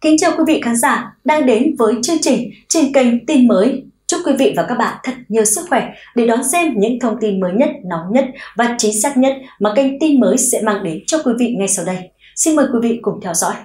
Kính chào quý vị khán giả đang đến với chương trình trên kênh Tin Mới. Chúc quý vị và các bạn thật nhiều sức khỏe để đón xem những thông tin mới nhất, nóng nhất và chính xác nhất mà kênh Tin Mới sẽ mang đến cho quý vị ngay sau đây. Xin mời quý vị cùng theo dõi.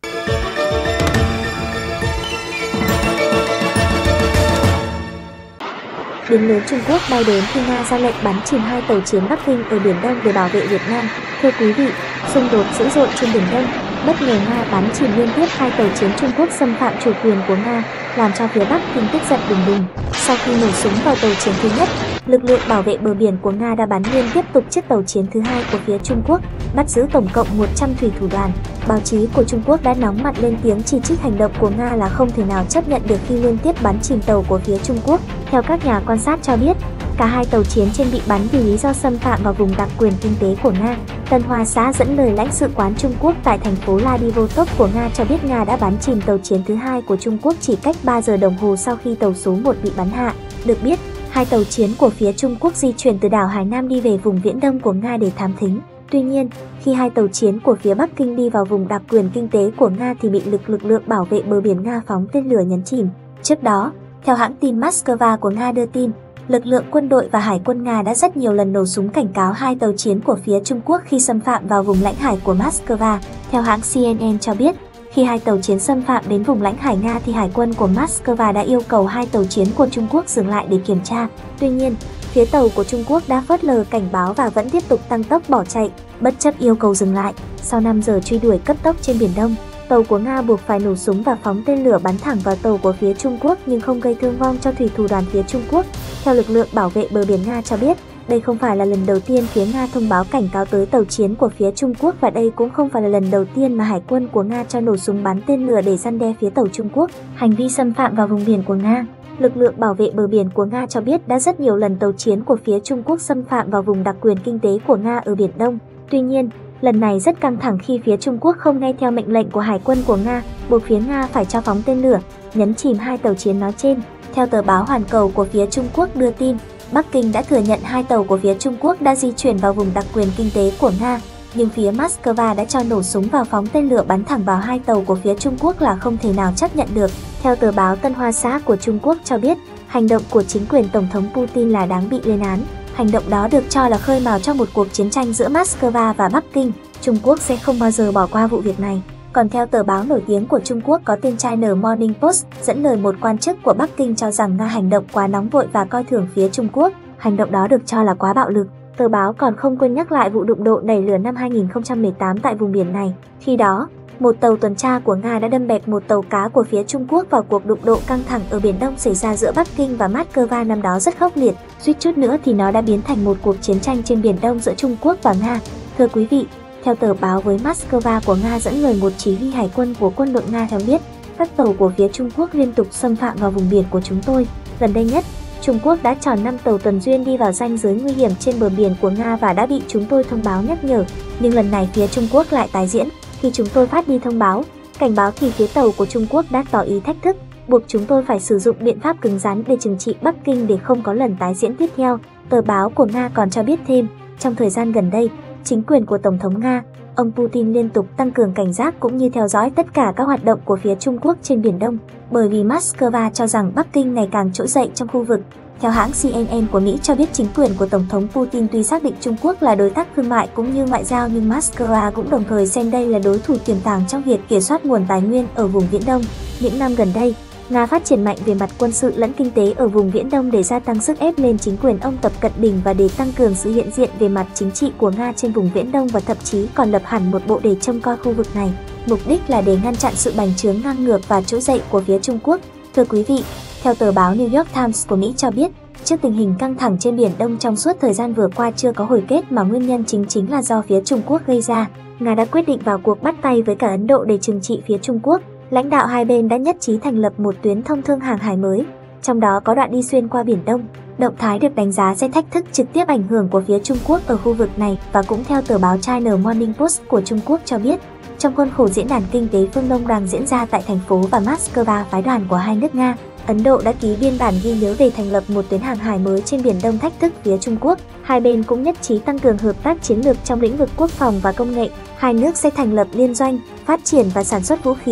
Biến lớn Trung Quốc đau đớn khi Nga ra lệnh bắn chìm 2 tàu chiến Bắc Kinh ở Biển Đông để bảo vệ Việt Nam. Thưa quý vị, xung đột dữ dội trên Biển Đông, bất ngờ Nga bắn chìm liên tiếp 2 tàu chiến Trung Quốc xâm phạm chủ quyền của Nga, làm cho phía Bắc Kinh tức giận đùng đùng. Sau khi nổ súng vào tàu chiến thứ nhất, lực lượng bảo vệ bờ biển của Nga đã bắn liên tiếp tục chiếc tàu chiến thứ hai của phía Trung Quốc, bắt giữ tổng cộng 100 thủy thủ đoàn. Báo chí của Trung Quốc đã nóng mặt lên tiếng chỉ trích hành động của Nga là không thể nào chấp nhận được khi liên tiếp bắn chìm tàu của phía Trung Quốc. Theo các nhà quan sát cho biết, cả 2 tàu chiến trên bị bắn vì lý do xâm phạm vào vùng đặc quyền kinh tế của Nga. Tân Hoa Xã dẫn lời lãnh sự quán Trung Quốc tại thành phố Vladivostok của Nga cho biết Nga đã bắn chìm tàu chiến thứ hai của Trung Quốc chỉ cách 3 giờ đồng hồ sau khi tàu số 1 bị bắn hạ. Được biết, 2 tàu chiến của phía Trung Quốc di chuyển từ đảo Hải Nam đi về vùng Viễn Đông của Nga để thám thính. Tuy nhiên, khi 2 tàu chiến của phía Bắc Kinh đi vào vùng đặc quyền kinh tế của Nga thì bị lực lượng bảo vệ bờ biển Nga phóng tên lửa nhấn chìm. Trước đó, theo hãng tin Moscow của Nga đưa tin, lực lượng quân đội và hải quân Nga đã rất nhiều lần nổ súng cảnh cáo 2 tàu chiến của phía Trung Quốc khi xâm phạm vào vùng lãnh hải của Moscow. Theo hãng CNN cho biết, khi 2 tàu chiến xâm phạm đến vùng lãnh hải Nga thì hải quân của Moscow đã yêu cầu 2 tàu chiến của Trung Quốc dừng lại để kiểm tra. Tuy nhiên, phía tàu của Trung Quốc đã phớt lờ cảnh báo và vẫn tiếp tục tăng tốc bỏ chạy, bất chấp yêu cầu dừng lại. Sau 5 giờ truy đuổi cấp tốc trên Biển Đông, tàu của Nga buộc phải nổ súng và phóng tên lửa bắn thẳng vào tàu của phía Trung Quốc nhưng không gây thương vong cho thủy thủ đoàn phía Trung Quốc. Theo lực lượng bảo vệ bờ biển Nga cho biết, đây không phải là lần đầu tiên phía Nga thông báo cảnh cáo tới tàu chiến của phía Trung Quốc và đây cũng không phải là lần đầu tiên mà hải quân của Nga cho nổ súng bắn tên lửa để răn đe phía tàu Trung Quốc. Hành vi xâm phạm vào vùng biển của Nga. Lực lượng bảo vệ bờ biển của Nga cho biết đã rất nhiều lần tàu chiến của phía Trung Quốc xâm phạm vào vùng đặc quyền kinh tế của Nga ở Biển Đông. Tuy nhiên, lần này rất căng thẳng khi phía Trung Quốc không nghe theo mệnh lệnh của hải quân của Nga, buộc phía Nga phải cho phóng tên lửa, nhấn chìm 2 tàu chiến nói trên. Theo tờ báo Hoàn Cầu của phía Trung Quốc đưa tin, Bắc Kinh đã thừa nhận 2 tàu của phía Trung Quốc đã di chuyển vào vùng đặc quyền kinh tế của Nga, nhưng phía Moscow đã cho nổ súng và phóng tên lửa bắn thẳng vào 2 tàu của phía Trung Quốc là không thể nào chấp nhận được. Theo tờ báo Tân Hoa Xã của Trung Quốc cho biết, hành động của chính quyền Tổng thống Putin là đáng bị lên án. Hành động đó được cho là khơi mào cho một cuộc chiến tranh giữa Moscow và Bắc Kinh. Trung Quốc sẽ không bao giờ bỏ qua vụ việc này. Còn theo tờ báo nổi tiếng của Trung Quốc có tên China Morning Post, dẫn lời một quan chức của Bắc Kinh cho rằng Nga hành động quá nóng vội và coi thường phía Trung Quốc. Hành động đó được cho là quá bạo lực. Tờ báo còn không quên nhắc lại vụ đụng độ nảy lửa năm 2018 tại vùng biển này. Khi đó, một tàu tuần tra của Nga đã đâm bẹp một tàu cá của phía Trung Quốc vào cuộc đụng độ căng thẳng ở Biển Đông xảy ra giữa Bắc Kinh và Moscow năm đó rất khốc liệt. Suýt chút nữa thì nó đã biến thành một cuộc chiến tranh trên Biển Đông giữa Trung Quốc và Nga. Thưa quý vị, theo tờ báo với Moscow của Nga dẫn lời một chỉ huy hải quân của quân đội Nga cho biết, các tàu của phía Trung Quốc liên tục xâm phạm vào vùng biển của chúng tôi. Gần đây nhất, Trung Quốc đã cho 5 tàu tuần duyên đi vào ranh giới nguy hiểm trên bờ biển của Nga và đã bị chúng tôi thông báo nhắc nhở. Nhưng lần này phía Trung Quốc lại tái diễn. Khi chúng tôi phát đi thông báo, cảnh báo thì phía tàu của Trung Quốc đã tỏ ý thách thức, buộc chúng tôi phải sử dụng biện pháp cứng rắn để trừng trị Bắc Kinh để không có lần tái diễn tiếp theo. Tờ báo của Nga còn cho biết thêm, trong thời gian gần đây, chính quyền của Tổng thống Nga, ông Putin liên tục tăng cường cảnh giác cũng như theo dõi tất cả các hoạt động của phía Trung Quốc trên Biển Đông, bởi vì Moscow cho rằng Bắc Kinh ngày càng trỗi dậy trong khu vực. Theo hãng CNN của Mỹ cho biết chính quyền của Tổng thống Putin tuy xác định Trung Quốc là đối tác thương mại cũng như ngoại giao nhưng Moscow cũng đồng thời xem đây là đối thủ tiềm tàng trong việc kiểm soát nguồn tài nguyên ở vùng Viễn Đông. Những năm gần đây, Nga phát triển mạnh về mặt quân sự lẫn kinh tế ở vùng Viễn Đông để gia tăng sức ép lên chính quyền ông Tập Cận Bình và để tăng cường sự hiện diện về mặt chính trị của Nga trên vùng Viễn Đông và thậm chí còn lập hẳn một bộ để trông coi khu vực này. Mục đích là để ngăn chặn sự bành trướng ngang ngược và trỗi dậy của phía Trung Quốc. Thưa quý vị, theo tờ báo New York Times của Mỹ cho biết, trước tình hình căng thẳng trên Biển Đông trong suốt thời gian vừa qua chưa có hồi kết mà nguyên nhân chính là do phía Trung Quốc gây ra, Nga đã quyết định vào cuộc bắt tay với cả Ấn Độ để trừng trị phía Trung Quốc. Lãnh đạo hai bên đã nhất trí thành lập một tuyến thông thương hàng hải mới, trong đó có đoạn đi xuyên qua Biển Đông. Động thái được đánh giá sẽ thách thức trực tiếp ảnh hưởng của phía Trung Quốc ở khu vực này và cũng theo tờ báo China Morning Post của Trung Quốc cho biết, trong khuôn khổ diễn đàn kinh tế phương Đông đang diễn ra tại thành phố và Moscow, phái đoàn của hai nước Nga, Ấn Độ đã ký biên bản ghi nhớ về thành lập một tuyến hàng hải mới trên Biển Đông thách thức phía Trung Quốc. Hai bên cũng nhất trí tăng cường hợp tác chiến lược trong lĩnh vực quốc phòng và công nghệ. Hai nước sẽ thành lập liên doanh, phát triển và sản xuất vũ khí,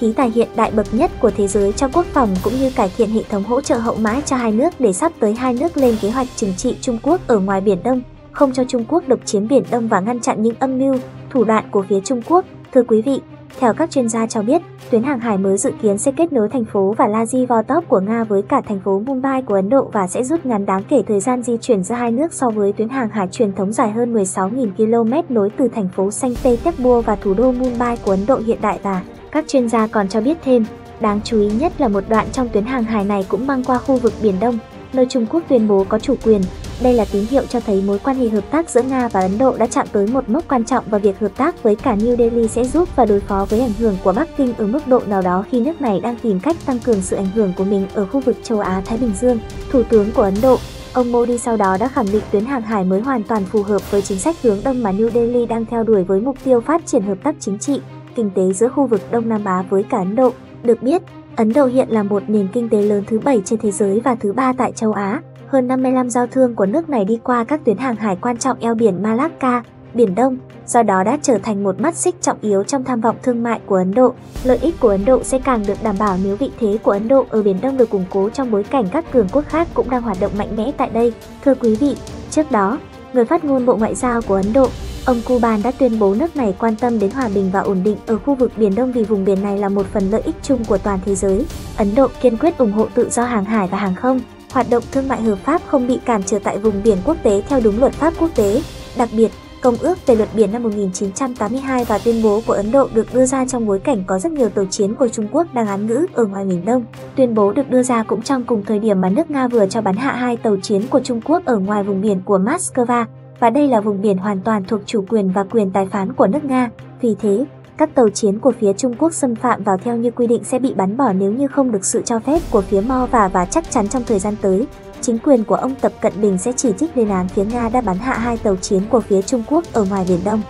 khí tài hiện đại bậc nhất của thế giới cho quốc phòng cũng như cải thiện hệ thống hỗ trợ hậu mãi cho hai nước để sắp tới hai nước lên kế hoạch trừng trị Trung Quốc ở ngoài Biển Đông, không cho Trung Quốc độc chiếm Biển Đông và ngăn chặn những âm mưu, thủ đoạn của phía Trung Quốc. Thưa quý vị, theo các chuyên gia cho biết, tuyến hàng hải mới dự kiến sẽ kết nối thành phố Vladivostok của Nga với cả thành phố Mumbai của Ấn Độ và sẽ rút ngắn đáng kể thời gian di chuyển giữa hai nước so với tuyến hàng hải truyền thống dài hơn 16.000 km nối từ thành phố Saint Petersburg và thủ đô Mumbai của Ấn Độ hiện đại. Và các chuyên gia còn cho biết thêm, đáng chú ý nhất là một đoạn trong tuyến hàng hải này cũng băng qua khu vực Biển Đông, nơi Trung Quốc tuyên bố có chủ quyền. Đây là tín hiệu cho thấy mối quan hệ hợp tác giữa Nga và Ấn Độ đã chạm tới một mốc quan trọng và việc hợp tác với cả New Delhi sẽ giúp và đối phó với ảnh hưởng của Bắc Kinh ở mức độ nào đó khi nước này đang tìm cách tăng cường sự ảnh hưởng của mình ở khu vực châu Á-Thái Bình Dương. Thủ tướng của Ấn Độ, ông Modi sau đó đã khẳng định tuyến hàng hải mới hoàn toàn phù hợp với chính sách hướng Đông mà New Delhi đang theo đuổi với mục tiêu phát triển hợp tác chính trị, kinh tế giữa khu vực Đông Nam Á với cả Ấn Độ. Được biết, Ấn Độ hiện là một nền kinh tế lớn thứ 7 trên thế giới và thứ 3 tại châu Á. Hơn 55% giao thương của nước này đi qua các tuyến hàng hải quan trọng eo biển Malacca, Biển Đông, do đó đã trở thành một mắt xích trọng yếu trong tham vọng thương mại của Ấn Độ. Lợi ích của Ấn Độ sẽ càng được đảm bảo nếu vị thế của Ấn Độ ở Biển Đông được củng cố trong bối cảnh các cường quốc khác cũng đang hoạt động mạnh mẽ tại đây. Thưa quý vị, trước đó, người phát ngôn Bộ Ngoại giao của Ấn Độ, ông Kuban đã tuyên bố nước này quan tâm đến hòa bình và ổn định ở khu vực Biển Đông vì vùng biển này là một phần lợi ích chung của toàn thế giới. Ấn Độ kiên quyết ủng hộ tự do hàng hải và hàng không, hoạt động thương mại hợp pháp không bị cản trở tại vùng biển quốc tế theo đúng luật pháp quốc tế. Đặc biệt, Công ước về luật biển năm 1982 và tuyên bố của Ấn Độ được đưa ra trong bối cảnh có rất nhiều tàu chiến của Trung Quốc đang án ngữ ở ngoài Biển Đông. Tuyên bố được đưa ra cũng trong cùng thời điểm mà nước Nga vừa cho bắn hạ 2 tàu chiến của Trung Quốc ở ngoài vùng biển của Moscow, và đây là vùng biển hoàn toàn thuộc chủ quyền và quyền tài phán của nước Nga. Vì thế, các tàu chiến của phía Trung Quốc xâm phạm vào theo như quy định sẽ bị bắn bỏ nếu như không được sự cho phép của phía Moscow và chắc chắn trong thời gian tới, chính quyền của ông Tập Cận Bình sẽ chỉ trích lên án phía Nga đã bắn hạ 2 tàu chiến của phía Trung Quốc ở ngoài Biển Đông.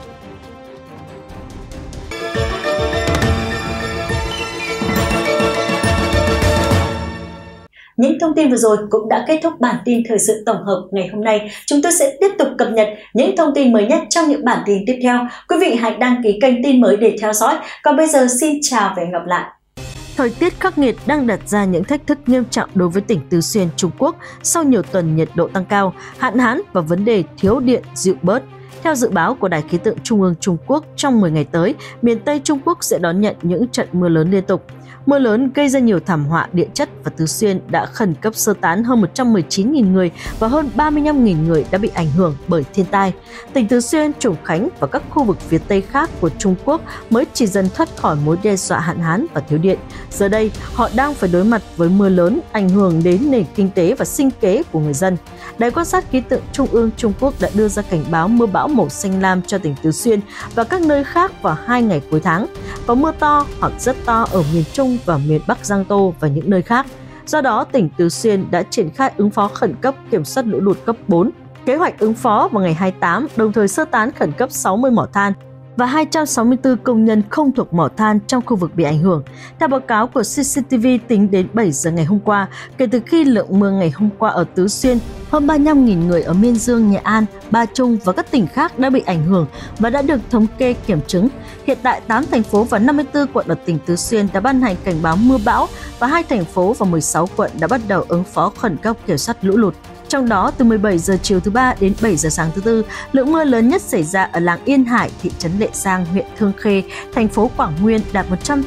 Những thông tin vừa rồi cũng đã kết thúc bản tin thời sự tổng hợp ngày hôm nay. Chúng tôi sẽ tiếp tục cập nhật những thông tin mới nhất trong những bản tin tiếp theo. Quý vị hãy đăng ký kênh tin mới để theo dõi. Còn bây giờ xin chào và hẹn gặp lại. Thời tiết khắc nghiệt đang đặt ra những thách thức nghiêm trọng đối với tỉnh Tứ Xuyên, Trung Quốc sau nhiều tuần nhiệt độ tăng cao, hạn hán và vấn đề thiếu điện dịu bớt. Theo dự báo của Đài khí tượng Trung ương Trung Quốc, trong 10 ngày tới, miền Tây Trung Quốc sẽ đón nhận những trận mưa lớn liên tục. Mưa lớn gây ra nhiều thảm họa địa chất và Tứ Xuyên đã khẩn cấp sơ tán hơn 119.000 người và hơn 35.000 người đã bị ảnh hưởng bởi thiên tai. Tỉnh Tứ Xuyên, Trùng Khánh và các khu vực phía Tây khác của Trung Quốc mới chỉ dần thoát khỏi mối đe dọa hạn hán và thiếu điện. Giờ đây, họ đang phải đối mặt với mưa lớn ảnh hưởng đến nền kinh tế và sinh kế của người dân. Đài quan sát khí tượng Trung ương Trung Quốc đã đưa ra cảnh báo mưa bão màu xanh lam cho tỉnh Tứ Xuyên và các nơi khác vào 2 ngày cuối tháng, có mưa to hoặc rất to ở miền Trung và miền Bắc Giang Tô và những nơi khác. Do đó, tỉnh Tứ Xuyên đã triển khai ứng phó khẩn cấp kiểm soát lũ lụt cấp 4. Kế hoạch ứng phó vào ngày 28, đồng thời sơ tán khẩn cấp 60 mỏ than và 264 công nhân không thuộc mỏ than trong khu vực bị ảnh hưởng. Theo báo cáo của CCTV, tính đến 7 giờ ngày hôm qua, kể từ khi lượng mưa ngày hôm qua ở Tứ Xuyên, hơn 35.000 người ở Miên Dương, Nghệ An, Ba Trung và các tỉnh khác đã bị ảnh hưởng và đã được thống kê kiểm chứng. Hiện tại, 8 thành phố và 54 quận ở tỉnh Tứ Xuyên đã ban hành cảnh báo mưa bão và 2 thành phố và 16 quận đã bắt đầu ứng phó khẩn cấp kiểm soát lũ lụt. Trong đó, từ 17 giờ chiều thứ Ba đến 7 giờ sáng thứ Tư, lượng mưa lớn nhất xảy ra ở làng Yên Hải, thị trấn Lệ Giang, huyện Thương Khê, thành phố Quảng Nguyên đạt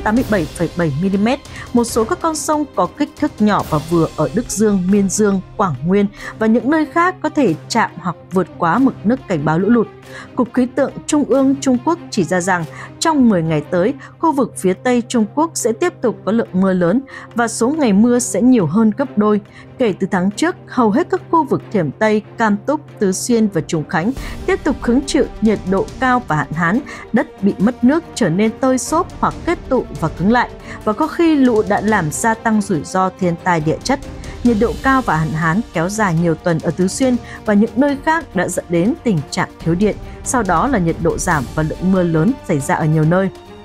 187,7 mm. Một số các con sông có kích thước nhỏ và vừa ở Đức Dương, Miên Dương, Quảng Nguyên và những nơi khác có thể chạm hoặc vượt quá mực nước cảnh báo lũ lụt. Cục Khí tượng Trung ương Trung Quốc chỉ ra rằng trong 10 ngày tới, khu vực phía Tây Trung Quốc sẽ tiếp tục có lượng mưa lớn và số ngày mưa sẽ nhiều hơn gấp đôi. Kể từ tháng trước, hầu hết các khu vực Thiểm Tây, Cam Túc, Tứ Xuyên và Trùng Khánh tiếp tục hứng chịu nhiệt độ cao và hạn hán, đất bị mất nước trở nên tơi xốp hoặc kết tụ và cứng lại, và có khi lũ đã làm gia tăng rủi ro thiên tai địa chất. Nhiệt độ cao và hạn hán kéo dài nhiều tuần ở Tứ Xuyên và những nơi khác đã dẫn đến tình trạng thiếu điện, sau đó là nhiệt độ giảm và lượng mưa lớn xảy ra ở nhiều nơi.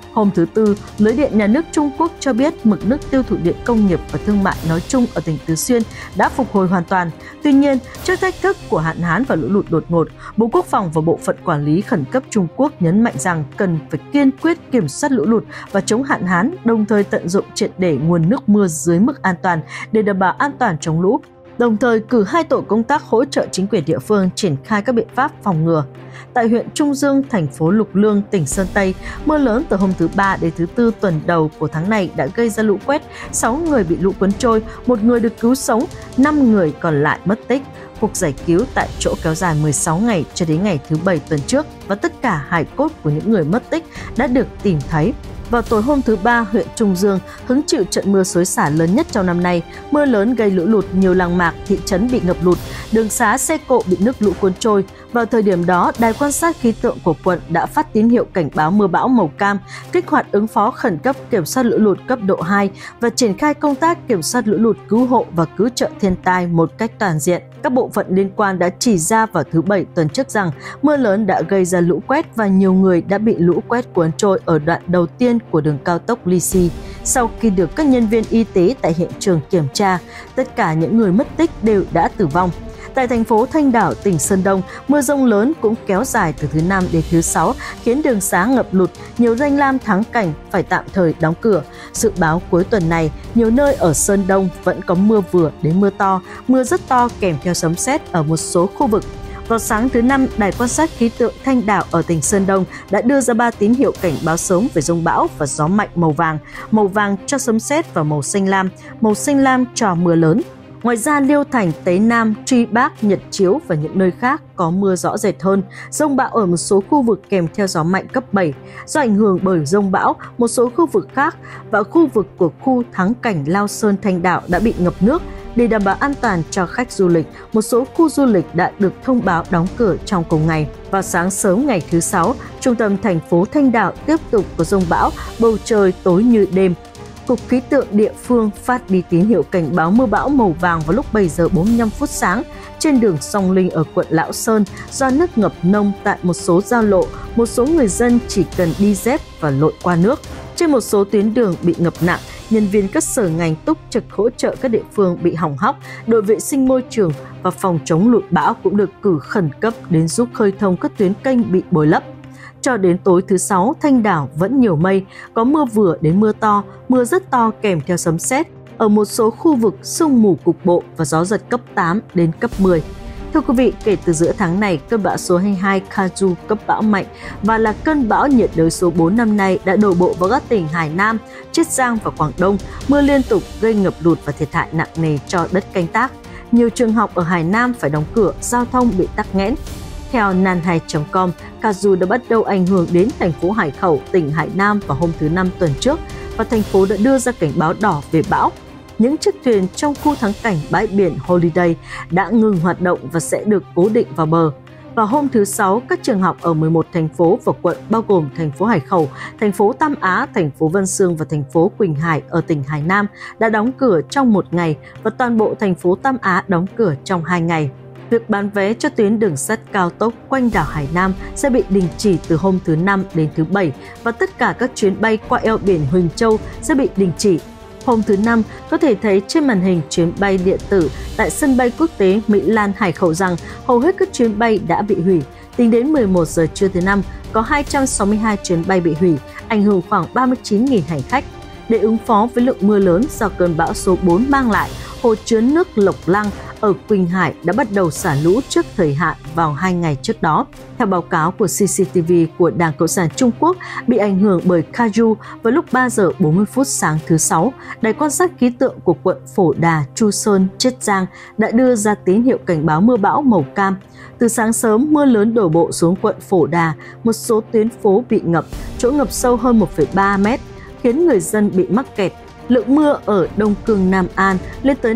Hôm thứ Tư, Lưới điện Nhà nước Trung Quốc cho biết mực nước tiêu thụ điện công nghiệp và thương mại nói chung ở tỉnh Tứ Xuyên đã phục hồi hoàn toàn. Tuy nhiên, trước thách thức của hạn hán và lũ lụt đột ngột, Bộ Quốc phòng và Bộ phận Quản lý Khẩn cấp Trung Quốc nhấn mạnh rằng cần phải kiên quyết kiểm soát lũ lụt và chống hạn hán, đồng thời tận dụng triệt để nguồn nước mưa dưới mức an toàn để đảm bảo an toàn chống lũ. Đồng thời cử 2 tổ công tác hỗ trợ chính quyền địa phương triển khai các biện pháp phòng ngừa. Tại huyện Trung Dương, thành phố Lục Lương, tỉnh Sơn Tây, mưa lớn từ hôm thứ Ba đến thứ Tư tuần đầu của tháng này đã gây ra lũ quét, 6 người bị lũ cuốn trôi, 1 người được cứu sống, 5 người còn lại mất tích. Cuộc giải cứu tại chỗ kéo dài 16 ngày cho đến ngày thứ Bảy tuần trước và tất cả hài cốt của những người mất tích đã được tìm thấy. Vào tối hôm thứ Ba, huyện Trung Dương hứng chịu trận mưa xối xả lớn nhất trong năm nay. Mưa lớn gây lũ lụt, nhiều làng mạc, thị trấn bị ngập lụt, đường xá, xe cộ bị nước lũ cuốn trôi. Vào thời điểm đó, Đài quan sát khí tượng của quận đã phát tín hiệu cảnh báo mưa bão màu cam, kích hoạt ứng phó khẩn cấp kiểm soát lũ lụt cấp độ 2 và triển khai công tác kiểm soát lũ lụt, cứu hộ và cứu trợ thiên tai một cách toàn diện. Các bộ phận liên quan đã chỉ ra vào thứ Bảy tuần trước rằng mưa lớn đã gây ra lũ quét và nhiều người đã bị lũ quét cuốn trôi ở đoạn đầu tiên của đường cao tốc Ly-Si. Sau khi được các nhân viên y tế tại hiện trường kiểm tra, tất cả những người mất tích đều đã tử vong. Tại thành phố Thanh Đảo, tỉnh Sơn Đông, mưa dông lớn cũng kéo dài từ thứ Năm đến thứ Sáu, khiến đường xá ngập lụt, nhiều danh lam thắng cảnh phải tạm thời đóng cửa. Dự báo cuối tuần này, nhiều nơi ở Sơn Đông vẫn có mưa vừa đến mưa rất to kèm theo sấm sét ở một số khu vực. Vào sáng thứ Năm, Đài quan sát khí tượng Thanh Đảo ở tỉnh Sơn Đông đã đưa ra 3 tín hiệu cảnh báo sớm về dông bão và gió mạnh màu vàng cho sấm sét và màu xanh lam cho mưa lớn. Ngoài ra, Liêu Thành, Tế Nam, Tri Bắc, Nhật Chiếu và những nơi khác có mưa rõ rệt hơn. Dông bão ở một số khu vực kèm theo gió mạnh cấp 7. Do ảnh hưởng bởi dông bão, một số khu vực khác và khu vực của khu thắng cảnh Lao Sơn Thanh Đảo đã bị ngập nước. Để đảm bảo an toàn cho khách du lịch, một số khu du lịch đã được thông báo đóng cửa trong cùng ngày. Vào sáng sớm ngày thứ Sáu, trung tâm thành phố Thanh Đảo tiếp tục có dông bão, bầu trời tối như đêm. Cục Khí tượng địa phương phát đi tín hiệu cảnh báo mưa bão màu vàng vào lúc 7 giờ 45 phút sáng trên đường Song Linh ở quận Lão Sơn do nước ngập nông tại một số giao lộ, một số người dân chỉ cần đi dép và lội qua nước. Trên một số tuyến đường bị ngập nặng, nhân viên các sở ngành túc trực hỗ trợ các địa phương bị hỏng hóc, đội vệ sinh môi trường và phòng chống lụt bão cũng được cử khẩn cấp đến giúp khơi thông các tuyến kênh bị bồi lấp. Cho đến tối thứ Sáu, Thanh Đảo vẫn nhiều mây, có mưa vừa đến mưa to, mưa rất to kèm theo sấm sét. Ở một số khu vực sương mù cục bộ và gió giật cấp 8 đến cấp 10. Thưa quý vị, kể từ giữa tháng này, cơn bão số 22 Kazu cấp bão mạnh và là cơn bão nhiệt đới số 4 năm nay đã đổ bộ vào các tỉnh Hải Nam, Chiết Giang và Quảng Đông. Mưa liên tục gây ngập lụt và thiệt hại nặng nề cho đất canh tác. Nhiều trường học ở Hải Nam phải đóng cửa, giao thông bị tắc nghẽn. Theo nanhai.com, Kazu đã bắt đầu ảnh hưởng đến thành phố Hải Khẩu, tỉnh Hải Nam vào hôm thứ Năm tuần trước và thành phố đã đưa ra cảnh báo đỏ về bão. Những chiếc thuyền trong khu thắng cảnh bãi biển Holiday đã ngừng hoạt động và sẽ được cố định vào bờ. Vào hôm thứ Sáu, các trường học ở 11 thành phố và quận bao gồm thành phố Hải Khẩu, thành phố Tam Á, thành phố Vân Xương và thành phố Quỳnh Hải ở tỉnh Hải Nam đã đóng cửa trong 1 ngày và toàn bộ thành phố Tam Á đóng cửa trong 2 ngày. Việc bán vé cho tuyến đường sắt cao tốc quanh đảo Hải Nam sẽ bị đình chỉ từ hôm thứ Năm đến thứ Bảy và tất cả các chuyến bay qua eo biển Huỳnh Châu sẽ bị đình chỉ. Hôm thứ Năm, có thể thấy trên màn hình chuyến bay điện tử tại sân bay quốc tế Mỹ Lan Hải Khẩu rằng hầu hết các chuyến bay đã bị hủy. Tính đến 11 giờ trưa thứ Năm, có 262 chuyến bay bị hủy, ảnh hưởng khoảng 39.000 hành khách. Để ứng phó với lượng mưa lớn do cơn bão số 4 mang lại, hồ chứa nước Lộc Lăng ở Quỳnh Hải đã bắt đầu xả lũ trước thời hạn vào 2 ngày trước đó. Theo báo cáo của CCTV của Đảng Cộng sản Trung Quốc bị ảnh hưởng bởi Kazu vào lúc 3 giờ 40 phút sáng thứ Sáu, Đài quan sát khí tượng của quận Phổ Đà, Chu Sơn, Chiết Giang đã đưa ra tín hiệu cảnh báo mưa bão màu cam. Từ sáng sớm, mưa lớn đổ bộ xuống quận Phổ Đà, một số tuyến phố bị ngập, chỗ ngập sâu hơn 1,3 mét, khiến người dân bị mắc kẹt. Lượng mưa ở Đông Cương Nam An lên tới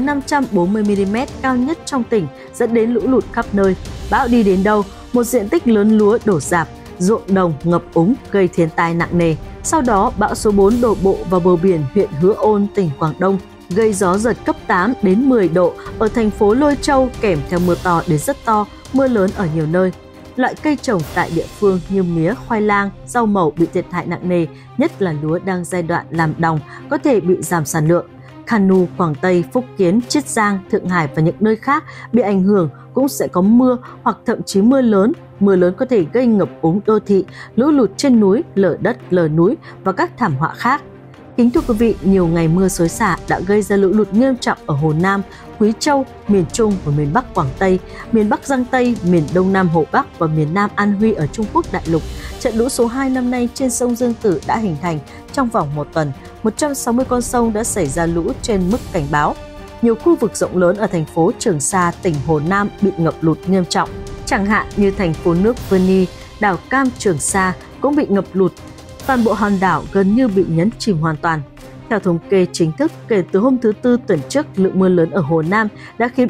540mm cao nhất trong tỉnh, dẫn đến lũ lụt khắp nơi. Bão đi đến đâu, một diện tích lớn lúa đổ rạp, ruộng đồng ngập úng gây thiên tai nặng nề. Sau đó, bão số 4 đổ bộ vào bờ biển huyện Hứa Ôn, tỉnh Quảng Đông, gây gió giật cấp 8 đến 10 độ ở thành phố Lôi Châu kèm theo mưa to đến rất to, mưa lớn ở nhiều nơi. Loại cây trồng tại địa phương như mía, khoai lang, rau màu bị thiệt hại nặng nề, nhất là lúa đang giai đoạn làm đồng có thể bị giảm sản lượng. Kanu, Quảng Tây, Phúc Kiến, Chiết Giang, Thượng Hải và những nơi khác bị ảnh hưởng cũng sẽ có mưa hoặc thậm chí mưa lớn. Mưa lớn có thể gây ngập úng đô thị, lũ lụt trên núi, lở đất, lở núi và các thảm họa khác. Kính thưa quý vị, nhiều ngày mưa xối xả đã gây ra lũ lụt nghiêm trọng ở Hồ Nam, Quý Châu, miền Trung và miền Bắc Quảng Tây, miền Bắc Giang Tây, miền Đông Nam Hồ Bắc và miền Nam An Huy ở Trung Quốc đại lục. Trận lũ số 2 năm nay trên sông Dương Tử đã hình thành trong vòng một tuần. 160 con sông đã xảy ra lũ trên mức cảnh báo. Nhiều khu vực rộng lớn ở thành phố Trường Sa, tỉnh Hồ Nam bị ngập lụt nghiêm trọng. Chẳng hạn như thành phố nước Veni, đảo Cam Trường Sa cũng bị ngập lụt. Toàn bộ hòn đảo gần như bị nhấn chìm hoàn toàn. Theo thống kê chính thức, kể từ hôm thứ Tư tuần trước, lượng mưa lớn ở Hồ Nam đã khiến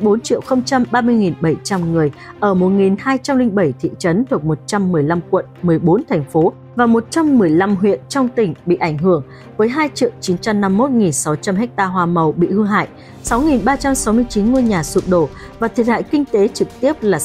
4.030.700 người ở 1.207 thị trấn thuộc 115 quận, 14 thành phố và 115 huyện trong tỉnh bị ảnh hưởng, với 2.951.600 ha hoa màu bị hư hại, 6.369 ngôi nhà sụp đổ và thiệt hại kinh tế trực tiếp là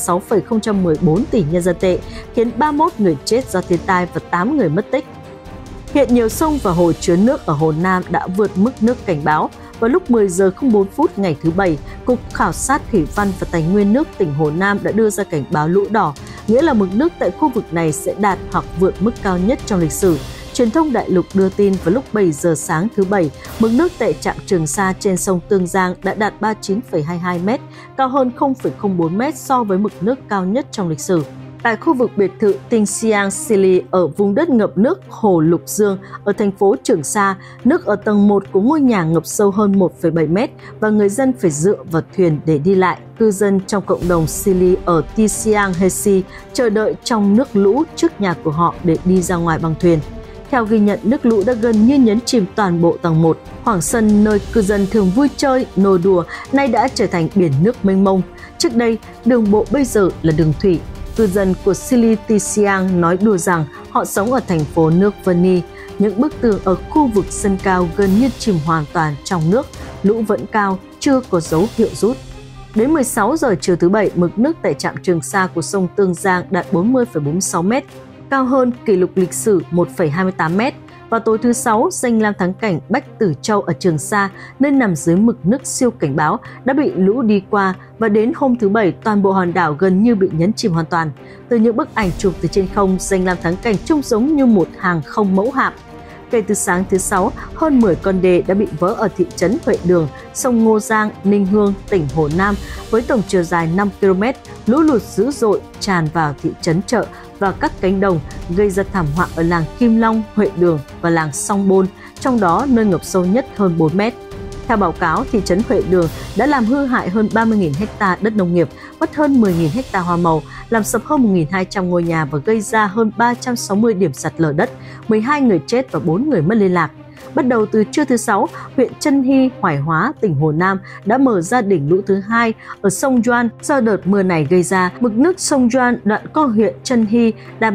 6,014 tỷ nhân dân tệ, khiến 31 người chết do thiên tai và 8 người mất tích. Hiện nhiều sông và hồ chứa nước ở Hồ Nam đã vượt mức nước cảnh báo. Vào lúc 10 giờ 04 phút ngày thứ Bảy, Cục Khảo sát Thủy văn và Tài nguyên nước tỉnh Hồ Nam đã đưa ra cảnh báo lũ đỏ, nghĩa là mực nước tại khu vực này sẽ đạt hoặc vượt mức cao nhất trong lịch sử. Truyền thông đại lục đưa tin vào lúc 7 giờ sáng thứ Bảy, mực nước tại trạm Trường Sa trên sông Tương Giang đã đạt 39,22 m, cao hơn 0,04 m so với mực nước cao nhất trong lịch sử. Tại khu vực biệt thự Tinh Siang Sili ở vùng đất ngập nước Hồ Lục Dương ở thành phố Trường Sa, nước ở tầng 1 của ngôi nhà ngập sâu hơn 1,7 mét và người dân phải dựa vào thuyền để đi lại. Cư dân trong cộng đồng Sili ở Tisiang Hesi chờ đợi trong nước lũ trước nhà của họ để đi ra ngoài bằng thuyền. Theo ghi nhận, nước lũ đã gần như nhấn chìm toàn bộ tầng 1. Khoảng sân nơi cư dân thường vui chơi, nô đùa nay đã trở thành biển nước mênh mông. Trước đây, đường bộ bây giờ là đường thủy. Cư dân của Sili Tisiang nói đùa rằng họ sống ở thành phố nước Veni. Những bức tường ở khu vực sân cao gần như chìm hoàn toàn trong nước, lũ vẫn cao, chưa có dấu hiệu rút. Đến 16 giờ chiều thứ Bảy, mực nước tại trạm Trường Sa của sông Tương Giang đạt 40,46 m, cao hơn kỷ lục lịch sử 1,28 m. Vào tối thứ Sáu, danh lam thắng cảnh Bách Tử Châu ở Trường Sa, nơi nằm dưới mực nước siêu cảnh báo, đã bị lũ đi qua và đến hôm thứ Bảy, toàn bộ hòn đảo gần như bị nhấn chìm hoàn toàn. Từ những bức ảnh chụp từ trên không, danh lam thắng cảnh trông giống như một hàng không mẫu hạm. Kể từ sáng thứ Sáu, hơn 10 con đê đã bị vỡ ở thị trấn Huệ Đường, sông Ngô Giang, Ninh Hương, tỉnh Hồ Nam với tổng chiều dài 5 km. Lũ lụt dữ dội tràn vào thị trấn Chợ và các cánh đồng, gây ra thảm họa ở làng Kim Long, Huệ Đường và làng Song Bôn, trong đó nơi ngập sâu nhất hơn 4 mét. Theo báo cáo, thị trấn Huệ Đường đã làm hư hại hơn 30.000 ha đất nông nghiệp, mất hơn 10.000 ha hoa màu, làm sập hơn 1.200 ngôi nhà và gây ra hơn 360 điểm sạt lở đất, 12 người chết và 4 người mất liên lạc. Bắt đầu từ trưa thứ Sáu, huyện Trân Hy, Hoài Hóa, tỉnh Hồ Nam đã mở ra đỉnh lũ thứ 2 ở sông Doan. Do đợt mưa này gây ra, mực nước sông Doan đoạn qua huyện Trân Hy đạt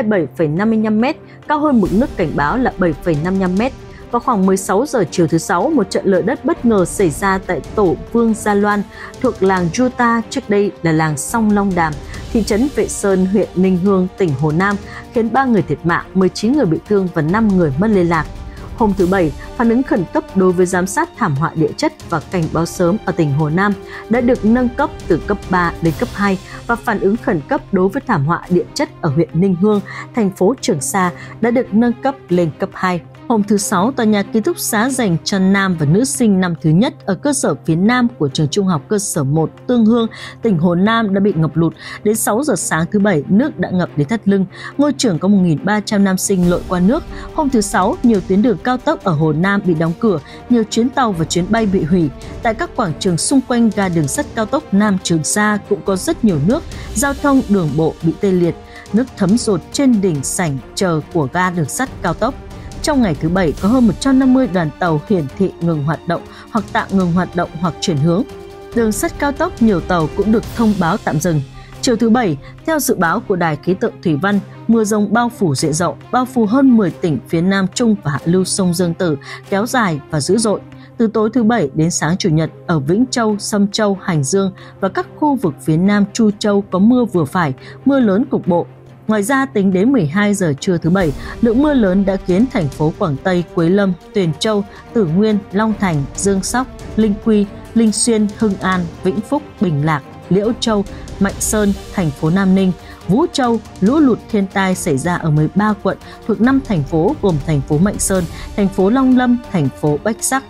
127,55 m, cao hơn mực nước cảnh báo là 7,55 m. Vào khoảng 16 giờ chiều thứ Sáu, một trận lở đất bất ngờ xảy ra tại tổ Vương Gia Loan thuộc làng Juta, trước đây là làng Song Long Đàm, thị trấn Vệ Sơn, huyện Ninh Hương, tỉnh Hồ Nam, khiến 3 người thiệt mạng, 19 người bị thương và 5 người mất liên lạc. Hôm thứ Bảy, phản ứng khẩn cấp đối với giám sát thảm họa địa chất và cảnh báo sớm ở tỉnh Hồ Nam đã được nâng cấp từ cấp 3 lên cấp 2 và phản ứng khẩn cấp đối với thảm họa địa chất ở huyện Ninh Hương, thành phố Trường Sa đã được nâng cấp lên cấp 2. Hôm thứ Sáu, tòa nhà ký túc xá dành cho nam và nữ sinh năm thứ nhất ở cơ sở phía nam của trường trung học cơ sở 1 Tương Hương, tỉnh Hồ Nam đã bị ngập lụt. Đến 6 giờ sáng thứ Bảy, nước đã ngập đến thắt lưng. Ngôi trường có 1.300 nam sinh lội qua nước. Hôm thứ Sáu, nhiều tuyến đường cao tốc ở Hồ Nam bị đóng cửa, nhiều chuyến tàu và chuyến bay bị hủy. Tại các quảng trường xung quanh ga đường sắt cao tốc Nam Trường Sa cũng có rất nhiều nước, giao thông đường bộ bị tê liệt, nước thấm dột trên đỉnh sảnh chờ của ga đường sắt cao tốc. Trong ngày thứ Bảy, có hơn 150 đoàn tàu hiển thị ngừng hoạt động hoặc tạm ngừng hoạt động hoặc chuyển hướng. Đường sắt cao tốc nhiều tàu cũng được thông báo tạm dừng. Chiều thứ Bảy, theo dự báo của Đài khí tượng thủy văn, mưa dông bao phủ diện rộng, bao phủ hơn 10 tỉnh phía Nam Trung và hạ lưu sông Dương Tử kéo dài và dữ dội. từ tối thứ Bảy đến sáng Chủ nhật ở Vĩnh Châu, Sâm Châu, Hành Dương và các khu vực phía Nam Chu Châu có mưa vừa phải, mưa lớn cục bộ. Ngoài ra, tính đến 12 giờ trưa thứ Bảy, lượng mưa lớn đã khiến thành phố Quảng Tây, Quế Lâm, Tuyền Châu, Tử Nguyên, Long Thành, Dương Sóc, Linh Quy, Linh Xuyên, Hưng An, Vĩnh Phúc, Bình Lạc, Liễu Châu, Mạnh Sơn, thành phố Nam Ninh, Vũ Châu, lũ lụt thiên tai xảy ra ở 13 quận thuộc 5 thành phố gồm thành phố Mạnh Sơn, thành phố Long Lâm, thành phố Bách Sắc.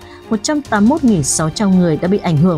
181.600 người đã bị ảnh hưởng,